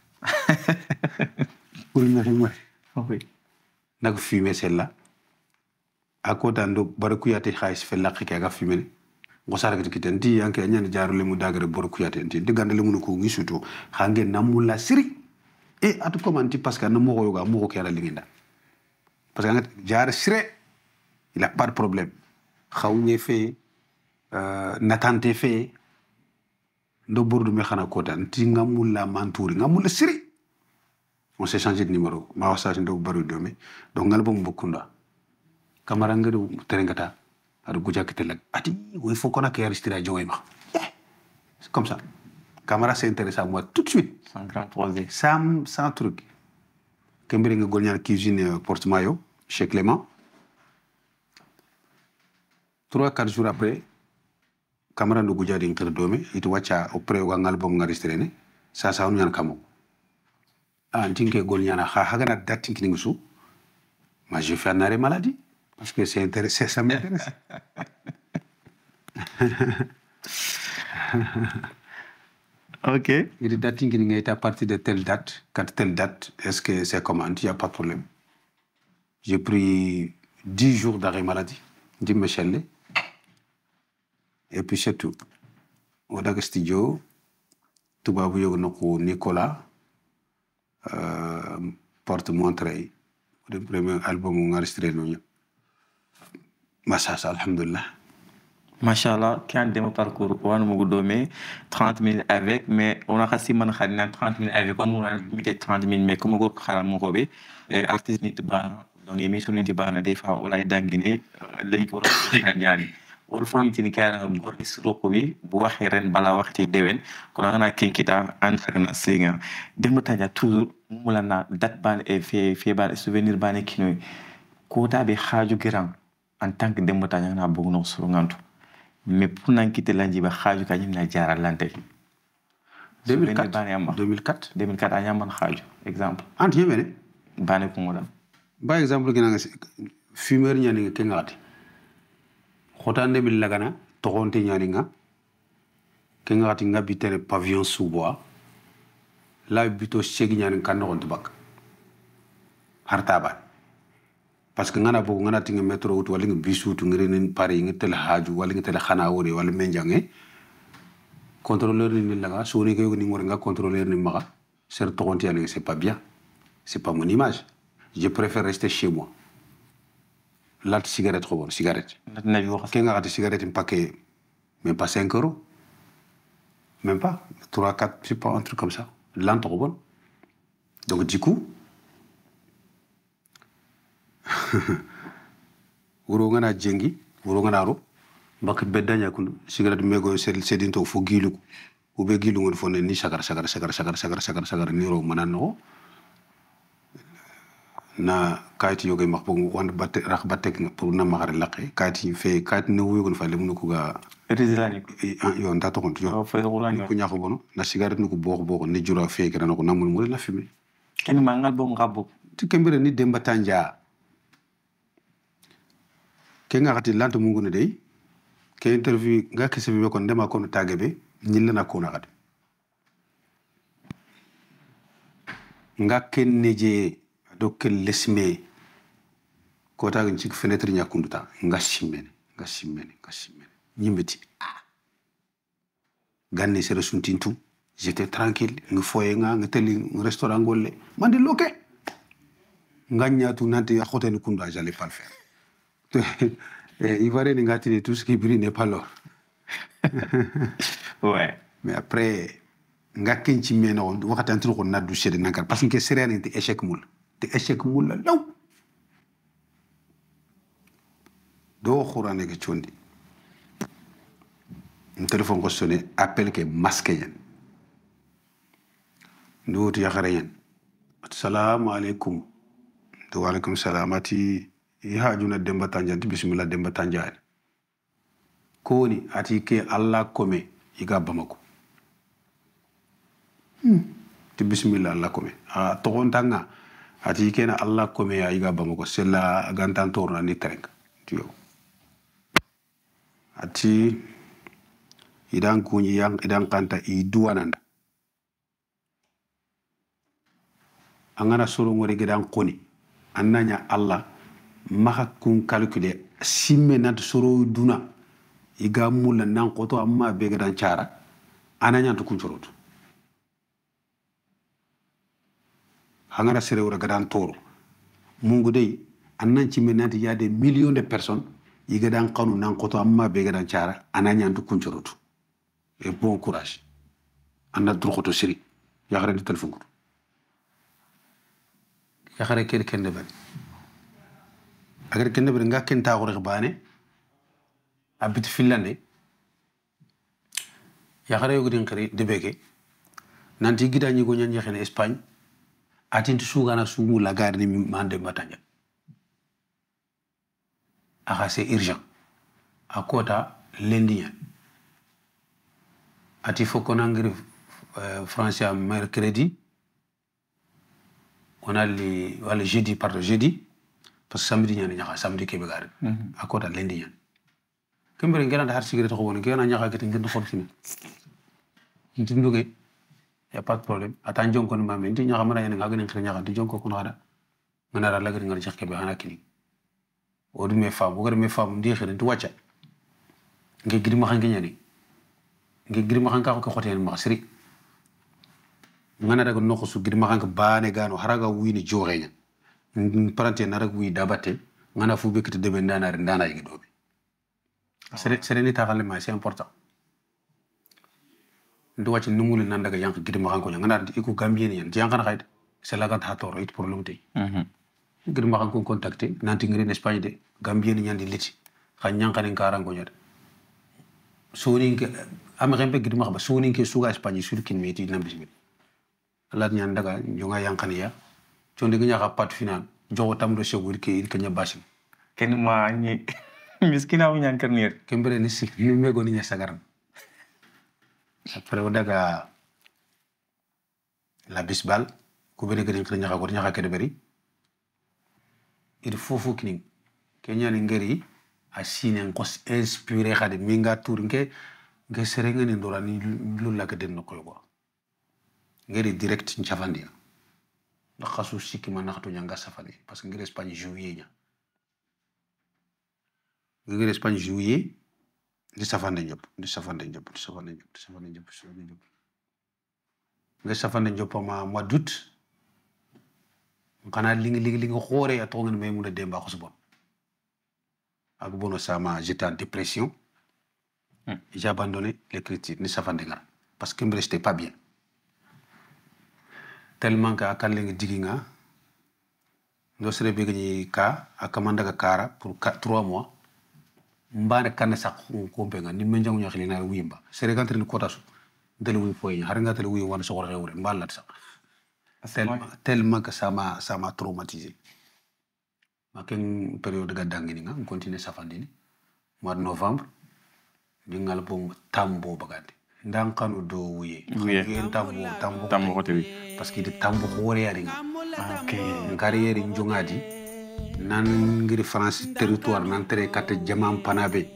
pour une réunion oui nak fumer celle-là à côté ndo barakuyate khais fe lakki ga fumer ngo sara gati kitendi yanke nyane jaarule mu dagare barakuyate enti digande le mu ko ngi suto khange namula siri et atu commenti parce que namo yoga mo ko kala linginda parce que jaar sire il a pas de problème khawne fait natante fait ndo bordu me xana ko tan ti ngamula mantouri ngamula siri on s'est changé de numéro ma wasage ndo baru domé donc ngal bom bokunda camara ngado terengata adu guja ketel ati il faut qu'on a enregistrer joy ma c'est comme ça camara s'intéresse à moi tout de suite sans grand projet sans truc kembere nga golñar cuisine Porte-Maillot chez Clément 3-4 jours après camara ndo guja di ngter domé itu wacha auprès o album enregistré ne ça on ñan kamo antinke golñana hagana datinki ngusu ma je fais un arrêt maladie parce que c'est intéressant ça m'intéresse ok il datinki ngay à partir de telle date quand telle date est-ce que c'est comment il y a pas de problème j'ai pris 10 jours d'arrêt maladie dit Michel et puis c'est tout au studio tubabu yogo no ko Nicolas Porte Montreuil le premier album enregistré no masha alhamdulillah Machallah, quand on parcours, on a 30 minutes avec, mais on a aussi 30 minutes avec, on a 30 minutes, mais comme on a dit, artiste n'est pas, donc émission n'est pas, des fois, on a d'anginer, les pour gagner. On fait une petite carrière, on a sur le covid, boire ren bala waxti dewen, qu'on a kinkita entraîner singer. Demotanya toujours, moulana date ban et fait ban souvenir ban kinoy. Kota be xaju grand en tant que demotanya na bëgg no so ngantu. Mais pour n'en quitter lundi, bah, Khadjo Kanyim n'a déjà ralenté. 2004 a ñamban Khadjo exemple anti yemene bane ko ngoda ba exemple gina fumeur ñani ke ngati xotande bil lagana to xonte ñani nga ke ngati nga bitere pavillon sous bois la bito chegi ñani kan no bak hartaba parce que ngana bogo ngana tinga metro wut wala nga bisu tu ngirenen Paris nga tel haju wala nga tel xana wori wala menjange contrôleur ni laga so ni ko ni ngor nga contrôleur ni maga ser tokonti ani c'est pas bien, c'est pas mon image. Je préfère rester chez moi. La cigarette trop bonne cigarette que nga rate cigarette un paquet même pas 5 €, même pas 3 4 c'est pas un truc comme ça l'an trop bonne. Donc du coup wuro ngana jengi wuro ngana ro mbak bedanya kun cigarette mego sedinto fo gilu ko be gilu ngon fo ni sagar ni ro manano na kayiti yoge mak bu wand batte rax batte pour na maxare laqé kayiti fe kayiti ne wuyu gon fa le mu ko ga résilani yo nda to kontu yo fa rolanga ko ñaxo bono na cigarette ni ko box ni jura fe ke na ko namul mo la fumé ken mangal bo ngabbo ti kembere ni demba tanja ke nga xati lante mu ngone dey ke interview nga kesse bi ko ndema ko no tagebe ñil na ko na xati nga ken neje do ke lesme ko ta ngi ci fenêtre ñakunduta nga simene ñimbeti ganni sere suntintu j'étais tranquille nga foye nga teli restaurant golle man di loke nga ñatu nanti xote ni kunda j'allais pas le faire. Il va rien gâter tout ce qui brille n'est pas l'or. Ouais. Mais après, nga kenchi mena on wakati antru ko na du chéri nankar parce que c'est rien te échec moul la law. Do khurane ke chondi. Un téléphone ko sonné appel ke masque yan. Ndooti yakhare yan. Assalamu alaikum. Wa alaikum salamati ya juna demba tanjanti bismillah demba tanjani koni ati ke Allah kome iga bamako ti bismillah Allah kome a to gontanga ati ke na Allah kome ya iga bamako sella gantan torna ni tereng tiyo ati idan kunyi yang idan kanta iduananda angana suru ngori gidan koni annanya Allah maka kun calculer simme nat soro duna iga mulla nan koto amma be gadan cara ananya to kun soroto hangara sere wora gadan toro mungu dey annan ci menati ya des millions de personnes iga dan qanu nan koto amma be gadan cara ananya to kun soroto et bon courage anna droxoto siri ya xare téléphone ko ya xare ken de ban agar kende ber nga ken taxu rek bané abit finlandé ya xare yogu din xari debeke nanti gida ñi go ñan xene Espagne atinti sugana sumu la gare ni mande matanja aha c'est urgent à kota lendien ati foko nangri français mercredi on a le jeudi pardon jeudi parce que samedi ñani ñaxa samedi ke be gare akota lendi ñan kembere ngena har cigarette ko won ngena ñaxa ke ngeen xol fini nti nduge y a pas de problème atan jonkon ma men ti ñaxa mara ñen nga gën xir ñaxa di jonko ko xada ngana ra la gën ngal xex ke be xana kini o du me fam bu gër me fam ndi xir nti wacca ngi giri ma xangi ñani ngi giri ma xanka ko xoten ma siri ngana daga noko su gidi makanka bane gano haraga wini jorenya parante na ragu wi dabate ngana fu bekete debe ndana yigi dobe sere ni taxale ma c'est important ndo wacci numul nan daga yank gidi makanko ngana iku gambien yan yankana xayde c'est la gante hator it problème tay gidi makanko contacter nanti ngiri en Espagne de gambien ñandi liti xa ñankane karango ñade soni ke am rembe gidi makba soni ke suga Espagne sur kin meti nam bismil Allah ñan daga jonga yankane ya conde gnya ka pat final jogo tam do segul ke il kenya basim ken ma ni miskina wu ñan karnier kembere ni sik ni mego ni sagaram après o daga la bisbal ko bene gëdin xëñ ñaka ko ñaka ke de bari il faut kini kenya ni ngeri a sinen ko inspiré xade minga tour nke nge serenga ni ndora ni lu la ke den no ko ngeri direct nchafandia la khasu sikki ma naxatu ñanga safane parce que ngir Espagne juillet ña ngir Espagne juillet di safane ñep nga safane ñep ma mois d'août xana li nga xoré ya tonga may mëna demba ko su bon ak bono sama j'étais en dépression j'ai abandonné l'écriture ni safane nga parce que me restait pas bien tellement que akal lengi diginga ndo sere be gni ka akamanda ka kara pour 3 mois mbane kan sax ko be nga ni menjangu ñu xeli na wimba sere gantre ni kotasu del wi foy har nga tel wi won so ko rewre mbalat sax tellement que ça m'a traumatisé ma ken période ga dangini nga continuer safandini mois de novembre di ngal bo tambo bagande ndan kanu do wuye tambo ko tewi parce que de tambo hore yari nga okay carrière njongadi nan ngiri France territoire nan tere kate jamam panabe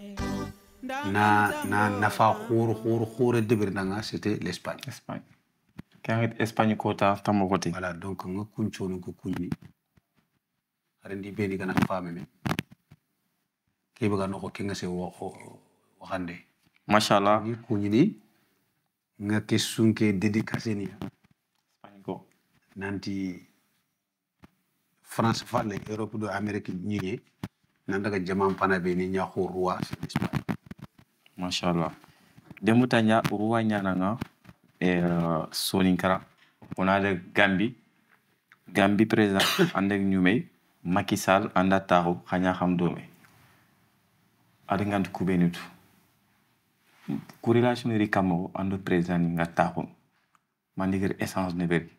na fa khore debir nga c'était l'Espagne quand Espagne kota tambo ko te voilà donc nga kuncho no ko kunni rendi beni gana fami me ke baga no ko kenga se waxande machallah ni kunni ni nga ke sunke dédicacé ni Espagne ko nanti France falle Europe do Amérique ñi nan daga jamam panabe ni nya ko roi c'est l'Espagne machallah demutanya roi nyana nga Soninkara on a de Gambi président andek ñumé Macky Sall anda taxu xaña xam doome adi ngant kubenitu ku relation ri kamo ando président nga taxu mandigir essence ne beri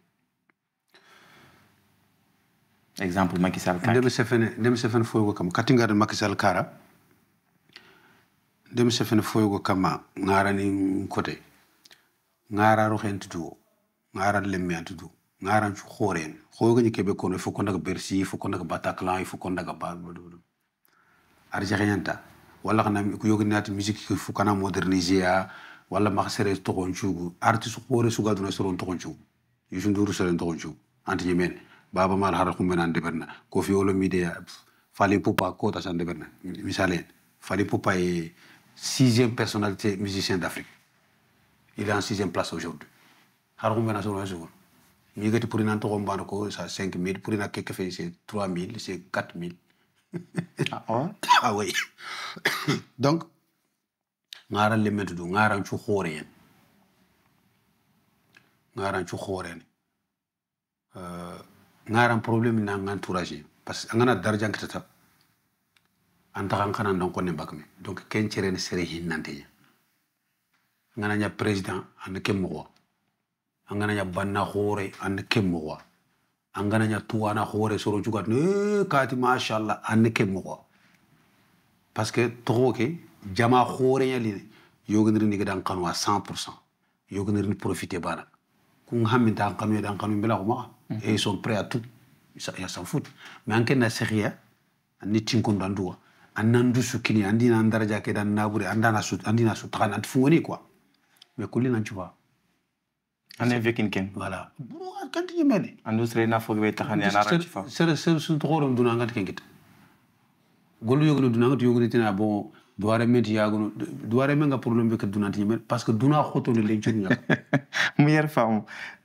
exemple Macky Sall ka dem se fen foyo kam katinga Macky Sall kara dem se fen foyo kama ngara ni côté ngara ro hentudo ngara lemme antudo ngara ci xoren xoyo ni kebe kono fu ko ndaga Bercy fu ko ndaga Bataclan fu ko ndaga ba arjaxenta wala xana ko yogi nati musique fu kana moderniser wala ma xere to xonchu artiste xore su gaduna soron to xonchu yusu nduru soron to xonchu anti yemen baba mal har ko menan de berna ko fi wolo media fali poupa ko ta san de berna misalen fali poupa est 6e personnalité musicien d'Afrique. Il est en 6e place aujourd'hui. Haroun Bena sur un jour. Il est pour une entourage, ça 5 000, pour une quelque fait, c'est 3 000, c'est 4 000. Ah oui. Donc, ngara le metu ngara chu khoren. Ngara chu khoren. Ngara problème na entourage parce que ngana darjan kitata. Antakan kana donc on est bakme. Donc ken chere ne sere hinante. Ngana nya président and kemmo. Angana nya banna khore and kemmo. Angana nya tuana khore soro jugat ne kati mashallah and kemmo. Parce que trop ke jama khore ya li yognir ni gadan kanu à 100%. Yognir ni profiter bana. Kun hammi dan kanu bela ko ma et ils sont prêts à tout. Ils s'en foutent. Mais en ken na seria ni tinkon dandua. Anandu sukini andina andaraja ke dan nabure andana su andina su tan antifungoni quoi. Mais kulina tu vois. Ane vekin ken. Voilà. Bro quand tu mènes. Industrie na fogbe taxane na ra ci fa. C'est sun torom duna ngat kenkit. Golu yogno duna ngat yogno tina bon doare menti yagono doare menga problème be ke duna ti men parce que duna khoto le len cinya. Meilleure femme.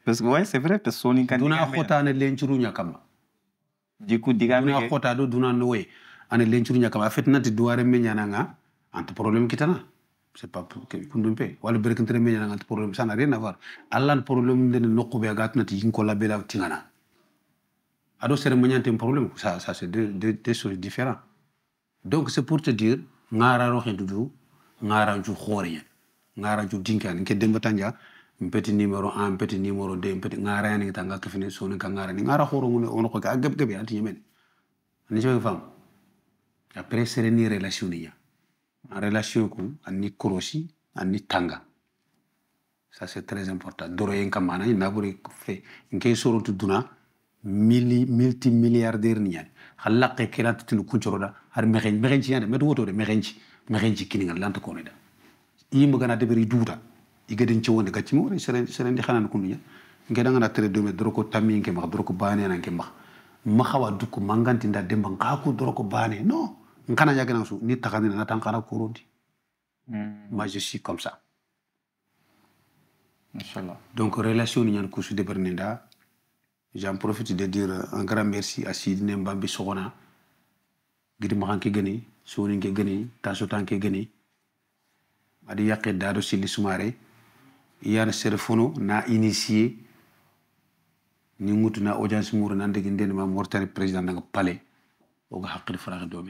parce que ouais c'est vrai parce que soni kan duna khota ne lenchuru nyakama diku digame duna khota do duna nowe ane lenchuru nyakama afet nati duare me nyananga ante problème kitana c'est pas kundumpe wala berekentre me nyananga ante problème ça n'a rien à voir allan problème de nokube agat nati yinko la bela tingana ado cérémonie ante problème ça c'est deux choses différentes donc c'est pour te dire ngara ro xendudu ngara ju khore ngara ju dinkan ke demba tanja petit numéro 1 petit numéro 2 petit ngara yani tanga ke fini sonu ka ngara ni ngara khoro ngone on ko ga geb geb anti yemen ni je fam après c'est une relation ni en relation ko anni krosi anni tanga ça c'est très important doro yen kamana na buri fe nke soro tuduna multi milliardaire ni yani khallaqe kirat tin kunchoroda har mexen ci yande meto woto de mexen ci kiningal lanta ko neda yima gana deberi duuta igeden ci wonde gacci mo sere ndi xanan ko nya ngeda ngana tere do me doro ko tammi nke max doro ko baane nan ke max ma xawa dukku manganti nda demba ngako doro ko baane non ngana yagana su ni taxani na tan xana ko rodi moi je suis comme ça inchallah donc relation ni ñan ko su debernenda j'en profite de dire un grand merci à Sidine Mbambi Sogona gidi makanke gani soni ke gani taso tanke gani adi yaqe dado sili sumare yana serfono na initié ni ngutuna audience mour nan degi ndene ma mortani président nga palais o ga haqqi farax domi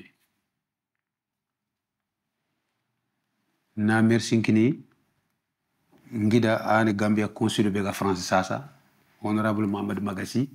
na merci kini ngida ane Gambia consul be ga France sasa honorable Mohamed Magassi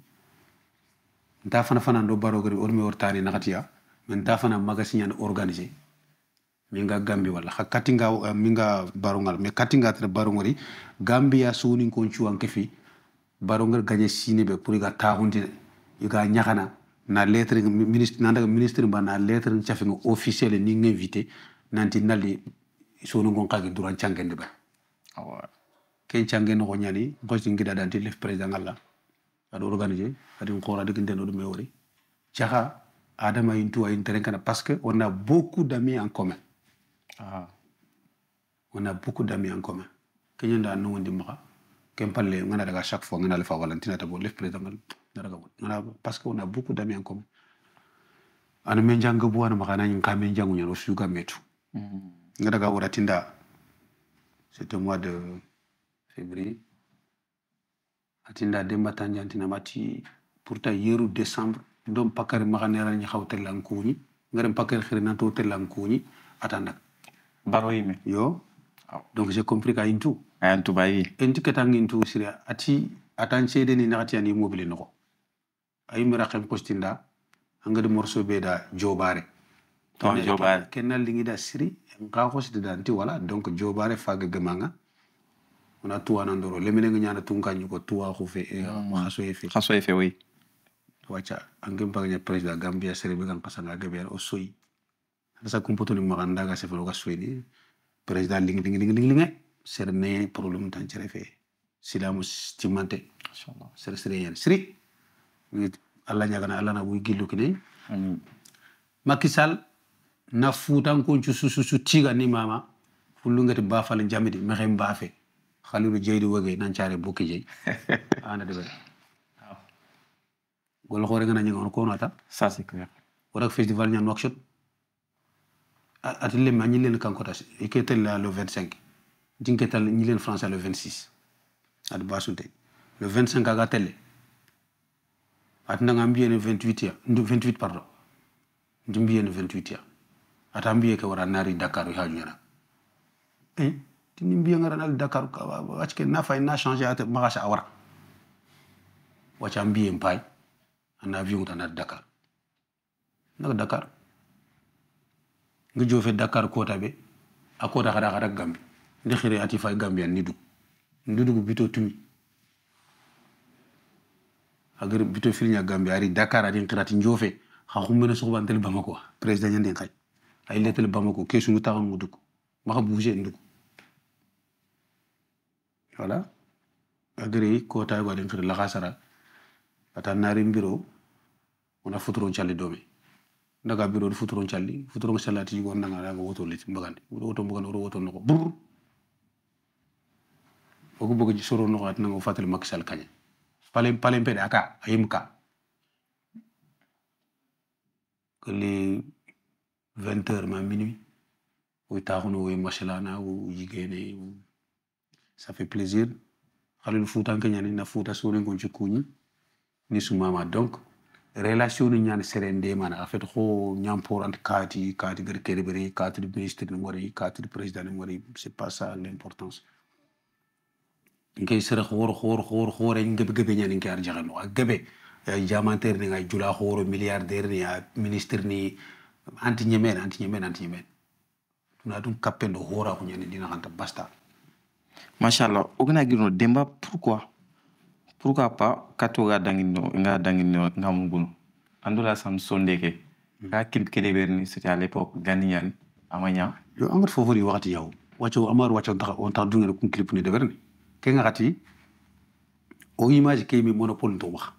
nta fana ndo barogari ormi ortani nakatiya men ta fana Magassi ñan organiser minga Gambia wala katinga minga barongal me katinga tra barongori Gambia soni ko ciuan kefi barongal gagné sine be pour ga taxundi iga ñaxana na lettre ministre nanda ministre ba na lettre ci fa officiel ni invité nanti nali sonu ngon xagi duran ciangende ba awa ken ciangene ko ñani ko ci ngida danti le président Allah ado organiser adi ngora de ngende do mewori ciaxa adama intu ay intérêt parce que on a beaucoup d'amis en commun. Ah. On a beaucoup d'amis en commun. Kenya nda no ndi maka kem palle ngana daga chaque fois ngana le fa Valentina tabo le président daga ngana parce qu'on a beaucoup d'amis en commun. Ana men jang bu wana maka nan ka men jangu nyaro suga metu. Ngada ga wuratinda c'était au mois de février. Atinda demba tanjantina mati pourtant yeru décembre dom pakari maganera ni xawtel lankuni ngarem pakari xirina to tel lankuni atanda baro yime yo donc j'ai compris ka intu antu bayi enti ketang intu sira ati atan cede ni nakati ani mobile noko ay mira xam postinda anga de morceau be da jobare to jobare kenal lingi da siri nga xosti da anti wala donc jobare faga gemanga on a tout en ndoro le menenga nyana tunka nyuko tuwa xufe xaso efe oui wacha angem bagnya président Gambia serebe kan pasanga gaber o soyi sa kumpoto ni maganda ga sefelo ga soyi président ling serne problème tan cerefe silamu stimante inshallah sere yen sri Allah nyagana Allah na buy gillu kine Macky Sall na futan ko ci susu tiga ni mama fulu ngati ba fal jamidi mexem bafe khalilu jeydi wage nan ciare bokki jey ana de gol xore nga ñi ngon ko nata ça c'est clair warak festival ñan workshop atelier ma ñi leen kan ko tas iketel le 25 dinketal ñi leen français le 26 ad basunte le 25 aga télé at nga ambié le 28 ya 28 pardon ndimbié le 28 ya at ambié ke wara nari Dakar ha ñara tini mbié ngara dal Dakar ka wacc ke na fay na changer at magacha awara wacc ambié mpay en avion dans Dakar nak Dakar nga jofe Dakar kota be akota xara Gambi ndi xire ati fay Gambia nidu bito tumi agar bito filnya Gambia ari Dakar ari xirati njofe xa xumena so bantel Bamako président ñande xay ay letel Bamako kesu mu taxam mu duk ma xa bouger nduk voilà agri kota go den xir la xasara ata nari mbiro ona futuron cialli domi daga biro do futuron ciallati go nanga nga woto lit mbagande woto mbagande woto nako bur ogo bogo ji soro no at nango fatale Macky Sall kanya palem pede aka ayimka que les 20h ma minuit ou taxuno ou machelana ou yigene ça fait plaisir xalul fouta ngani na fouta sori ngon ci kuñi ni sumama donc relation ni ñaan serende mana en fait ko ñam pour ant kati gar kerberi kati ministre ni mori kati président ni mori c'est pas ça l'importance ngay sere xor ngebe ñaan ngi ar jaxano ak gebe diamantaire ni ngay jula xoro milliardaire ni ministre ni anti ñemen tuna dum kapendo hora ko ñane dina xanta basta machallah ogana gino demba pourquoi pas katoga dangino ngamugunu andula sam sondeke ka keleberni c'était à l'époque ganiyan amanya yo amar favori waxati yaw waccio amar waccio tax on tax dungene kun clip ni de verni ke ngati o image ke mi monopole to wax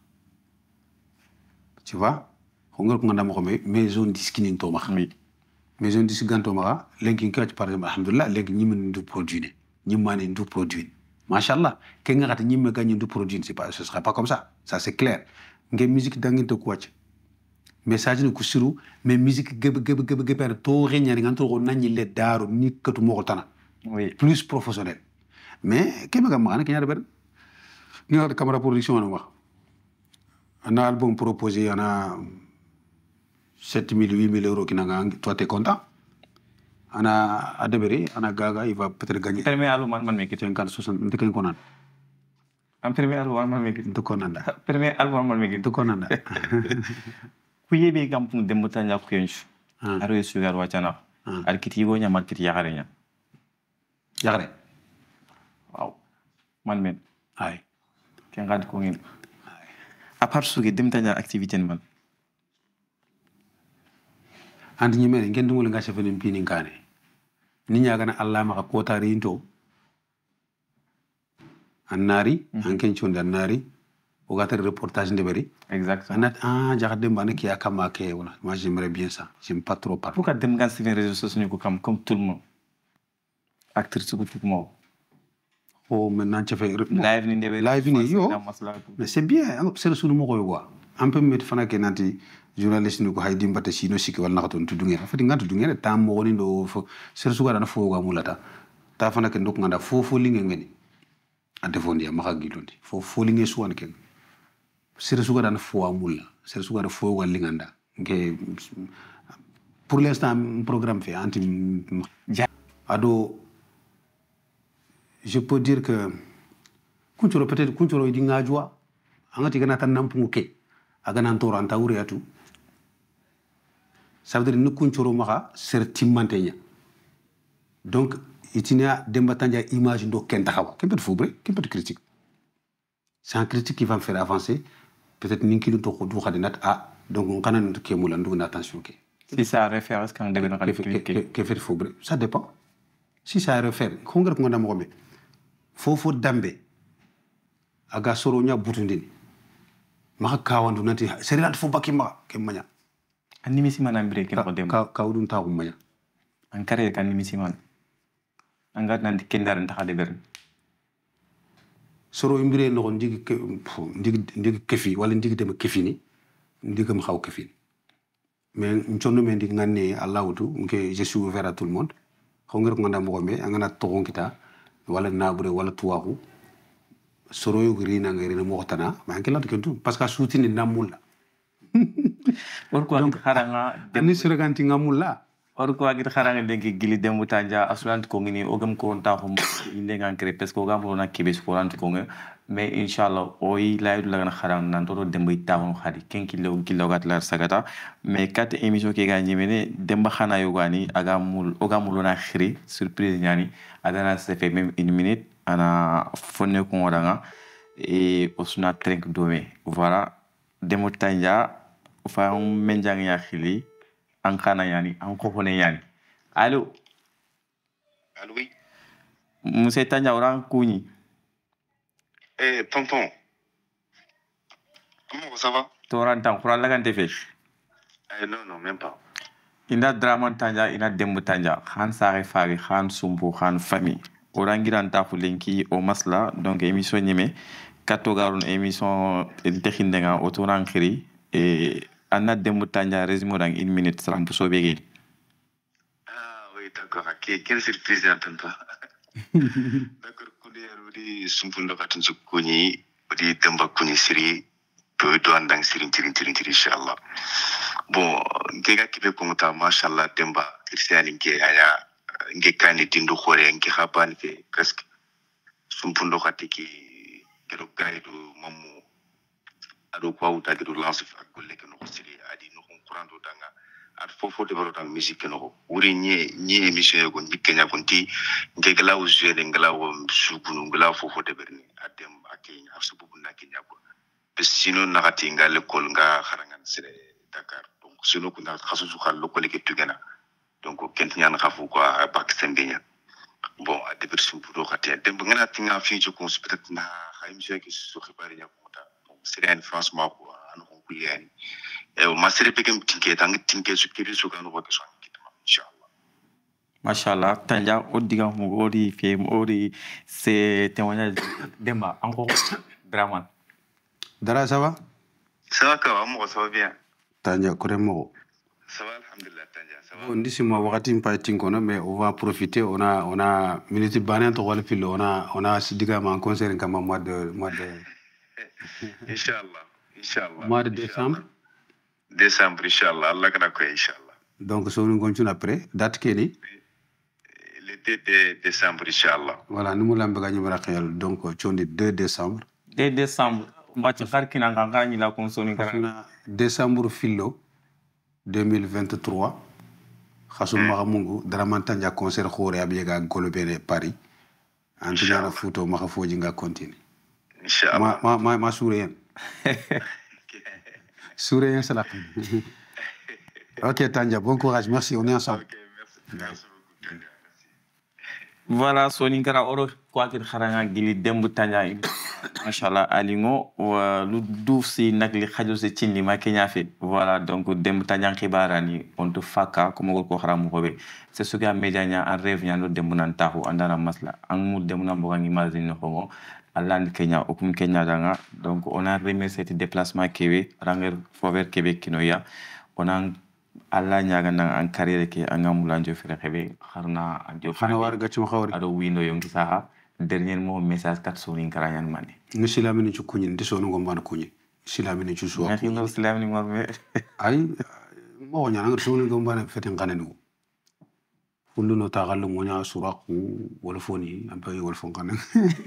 tu vois xongal ko ngandam ko maison disque ni to wax maison disque ganto ma lenki ko par exemple alhamdulillah lenki ñi mën du produire ñi mané du produire machallah ke ngati ñi me gagner du produire c'est pas ce sera pas comme ça c'est clair ngé musique dangin to ko wacc message ni ko siru mais musique gebe to reñani nganto ko nañi le daru ni katu mo ko tana oui plus professionnel mais ke maga ma ke ñaar ber ni la camera production na wax ana album proposé ana 7000 8000 euros qui n'a toi t'es content ana adeberi ana gaga il va peut-être gagner premier album man me 50 60 ndek ko nan am premier album man me ndek ko nan premier album man me ndek ko nan ku yebe gampung dembo tanja ku yench aro yesugar wachana ar kiti go nya market yaxare nya yaxare waaw man men ay ken gad ko ngin à part sugi dem tanja activité man andi ñi mel ngeen dumul nga chefene pini ngane ni ñaga na allah ma ko tari into annari anken chonde annari o gata reportage ndeberi exactement anat jaxa dem ba nek ya kama ke wala moi j'aimerais bien ça j'aime pas trop parler pourquoi dem gan sur les réseaux sociaux ko comme tout le monde acteur su ko tout mo o maintenant tu fais live ni ndeberi live ni yo mais c'est bien c'est sunu mo koy quoi un peu met fana ke nanti journaliste ni ko hay dimbata sino siki wala nakaton tudunge fati ngantu dunge ta mo woni do c'est su na fo ga mulata ta fana ke ndok nganda fo linge ngeni ante fondi ya maka gilondi fo linge suwan ken c'est su na fo amulla c'est su fo ga linganda nke pour l'instant programme fait anti ado je peux dire que kunturo peut-être kunturo di ngajwa angati gana tan nampu ke agana ntoro anta wuriatu ça veut dire ne kunturo maka sertimantenya donc itinia demba tanja image ndo ken taxawa ken peut foubre ken peut critique c'est un critique qui va me faire avancer peut-être ninki to ko du xadinat donc on kana ke mula ndu na attention ke si ça référence quand debe na que faire foubre ça dépend si ça réfère ko ngar ko ndam ko be fofo dambe aga soro nya butundini maka kawandu nanti serilat fo bakima ke manya animisi man ambre ke ko dem kawdun ta ko manya an kare kan animisi man angat nanti kendar nta de ber soro imbire no ndigi kefi wala ndigi dem kefini ndigam xaw kefini mais nchondo men ndig ngane allahoutu nke je suis ouvert à tout le monde ko ngir ko ndam ko be angana to kita wala nabure wala tuwaku soro yo grina ngere mo xotana ma ngi lat kentu parce que soutini namulla or ko ak xaranga ni suraganti ngamulla or ko ak xaranga denki gili demu tanja asulant ko ngini o gam ko ta ko inde ngan kre parce que o gam na kebe ko lant ko ngi mais inshallah o yi laydu la gana xaram nan to dembe taawon xadi ken kilo gat la sagata mais kat émission ke ganji mene demba xana yo gani aga mul o gamul na khiri surprise ñani adana ça fait même une minute ana fonne ko wadanga et osuna trink domé voilà demo tanja fa menjang ya khili an kana yani an ko fone yani allo oui monsieur tanja oran kuni tonton comment ça va toran tan khura la kan te fe non même pas ina drama tanja ina demo tanja khan sare fari khan sumbu khan famille orangiran tafu lenki o masla donc émission nyeme katto garon émission tekhindenga otoran khiri et anna dembu tanja résumé dans 1 minute salam pour sobegi. Ah oui, d'accord. Quelle surprise j'entends pas. D'accord, kudi sumpundo katun sukuni, odi demba kuni siri, peu do andang siri inshallah. Bon, ngega kibe konguta mashallah demba kristiani nge aya nge kani dindu khore nge khabani ke presque sumpundo katiki kero gaidu mamu ado kwa uta kero lance fa golle ke no siri adi no kurando danga at fofo de baro dang musique no wuri nye émission ko nyikenya konti nge gala o jere ngala o sukunu ngala fofo de berni adem akay afsu bubu nakenya ko sino nakati nga l'école nga kharangan sire Dakar donc sino ko na khasu su khal l'école ke tugena donc kent ñaan khafu ko bak sembenya bon a debir su budo khati dem ngana tinga fi ci ko peut-être na khay monsieur ki su xibari ñako ta donc c'est un franchement ko an ko kuliyani e ma sire pe kem tinke tang tinke su kiri su kan ko so inshallah Machallah tanja odiga mo odi film odi c'est témoignage demba encore Draman. Dara ça va? Ça va quoi, moi ça va bien. Tanja Koremo. Ça va alhamdulillah Tanja, ça va. On dit si moi wakati mpa tinkona mais on va profiter on a minute banen to wala filo on a sidiga ma concert kama mois de Inch'Allah. Mois de décembre. Décembre Inch'Allah, Allah kana ko Inch'Allah. Donc so nous continue après date keni Le 2 décembre Inch'Allah. voilà nous lambe gagné barakayal donc chondi 2 décembre. 2 décembre mbati kharkina nganga ni la consoni kara décembre filo 2023 khasul mahamungu Draman Tanja concert khore abiega golobene Paris antuna photo ma foji nga continue Inch'Allah. ma sourien sourien c'est la OK Tanja bon courage merci on est ensemble. OK, merci beaucoup Tanja. voilà soni kara oro kwatir kharanga gili dembu tanja machallah alingo wa lu douf si nak li xaju ci cindi ma kenya fait voilà donc dembu tanja xibarani on to faka ko mo ko xaram ko be c'est ce que média nya en rêve nya no dembu nan taxu andana masla an mu dembu nan boga imagine ko Allah ni Kenya okum Kenya danga donc on a remercié ce déplacement kewe ranger fover Québec kinoya on a Allah ñaga nang en carrière ke angamula njo fere xebe xarna anjo xana war ga ci xawri ado windo yongi saha dernier mot message kat so ni karayan mane ni silamini ci kuñi ndi sonu ngom ban kuñi silamini ci suwa merci no silamini ngorme ay mo ñana nga sonu ngom ban fete ngane no kullu no taxal mo nya suraqu wala foni am pay wala fon ngane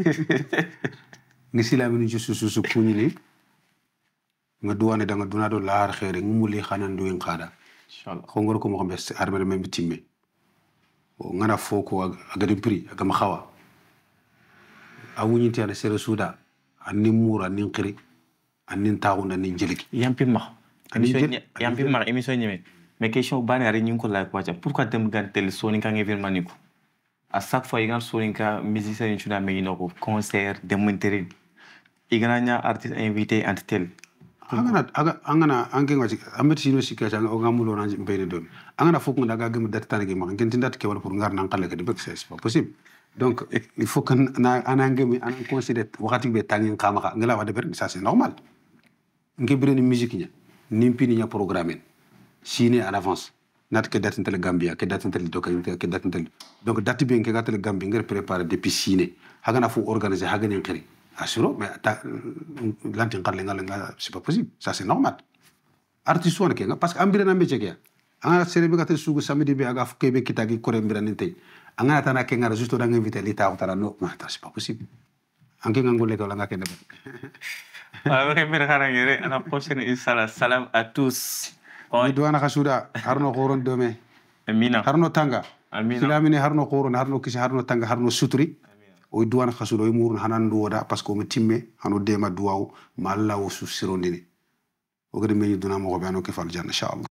ni silamini ci su kuñi ni nga duwane da nga duna do laar xere ngumuli xanan do en xada inshallah ko ngor ko mo xambe armée même timé o ngana foko agadi prix agama xawa awuñi tiana sere suda anni mura nin xiri anni taxunda nin jeliki yampi ma émission ñeme mais question bani ari ñu ko la ko pourquoi dem gantel soni ka événement niko à chaque fois igan soni ka musicien ñu na meñi noko concert dem intérêt igana artiste invité antel angana ange ngati amati sino sikata nga ngamulo na mbeyde don angana fokko ndaga gem dat tanagi ma ngenti dat ke wala pour ngar nan xale ka de c'est pas possible donc il faut que na anangemi an considère wakati be tangin xama ngala wa de ber ça c'est normal ngi breni musique nya nimpini nya programmer signé à l'avance nat ke dat intel Gambia ke dat intel doka ke dat intel donc date bi ngi gatel Gambia ngir préparer depuis signé hagana fu organiser hagani xiri assuro mais lantin xarle nga c'est pas possible ça c'est normal artiste won ke nga parce que ambira na métier ke anga cérébré gatel sugu samedi be aga fu kebe kitagi kore mbirani tay anga tana ke nga juste da nga inviter l'état ou tara no c'est pas possible anke nga ngolé ko la nga ke debal alors mer xarangere à la prochaine inshallah salam à tous ni douana khasuda harno khoron dome amina harno tanga amina filamine harno khoron harno kisi harno tanga harno suturi o douana khasudo murun hanan doda parce que o me timme hano dema duwaw ma Allah o su sirondini o gade meñu duna mo ko be ano ke fal janna inshallah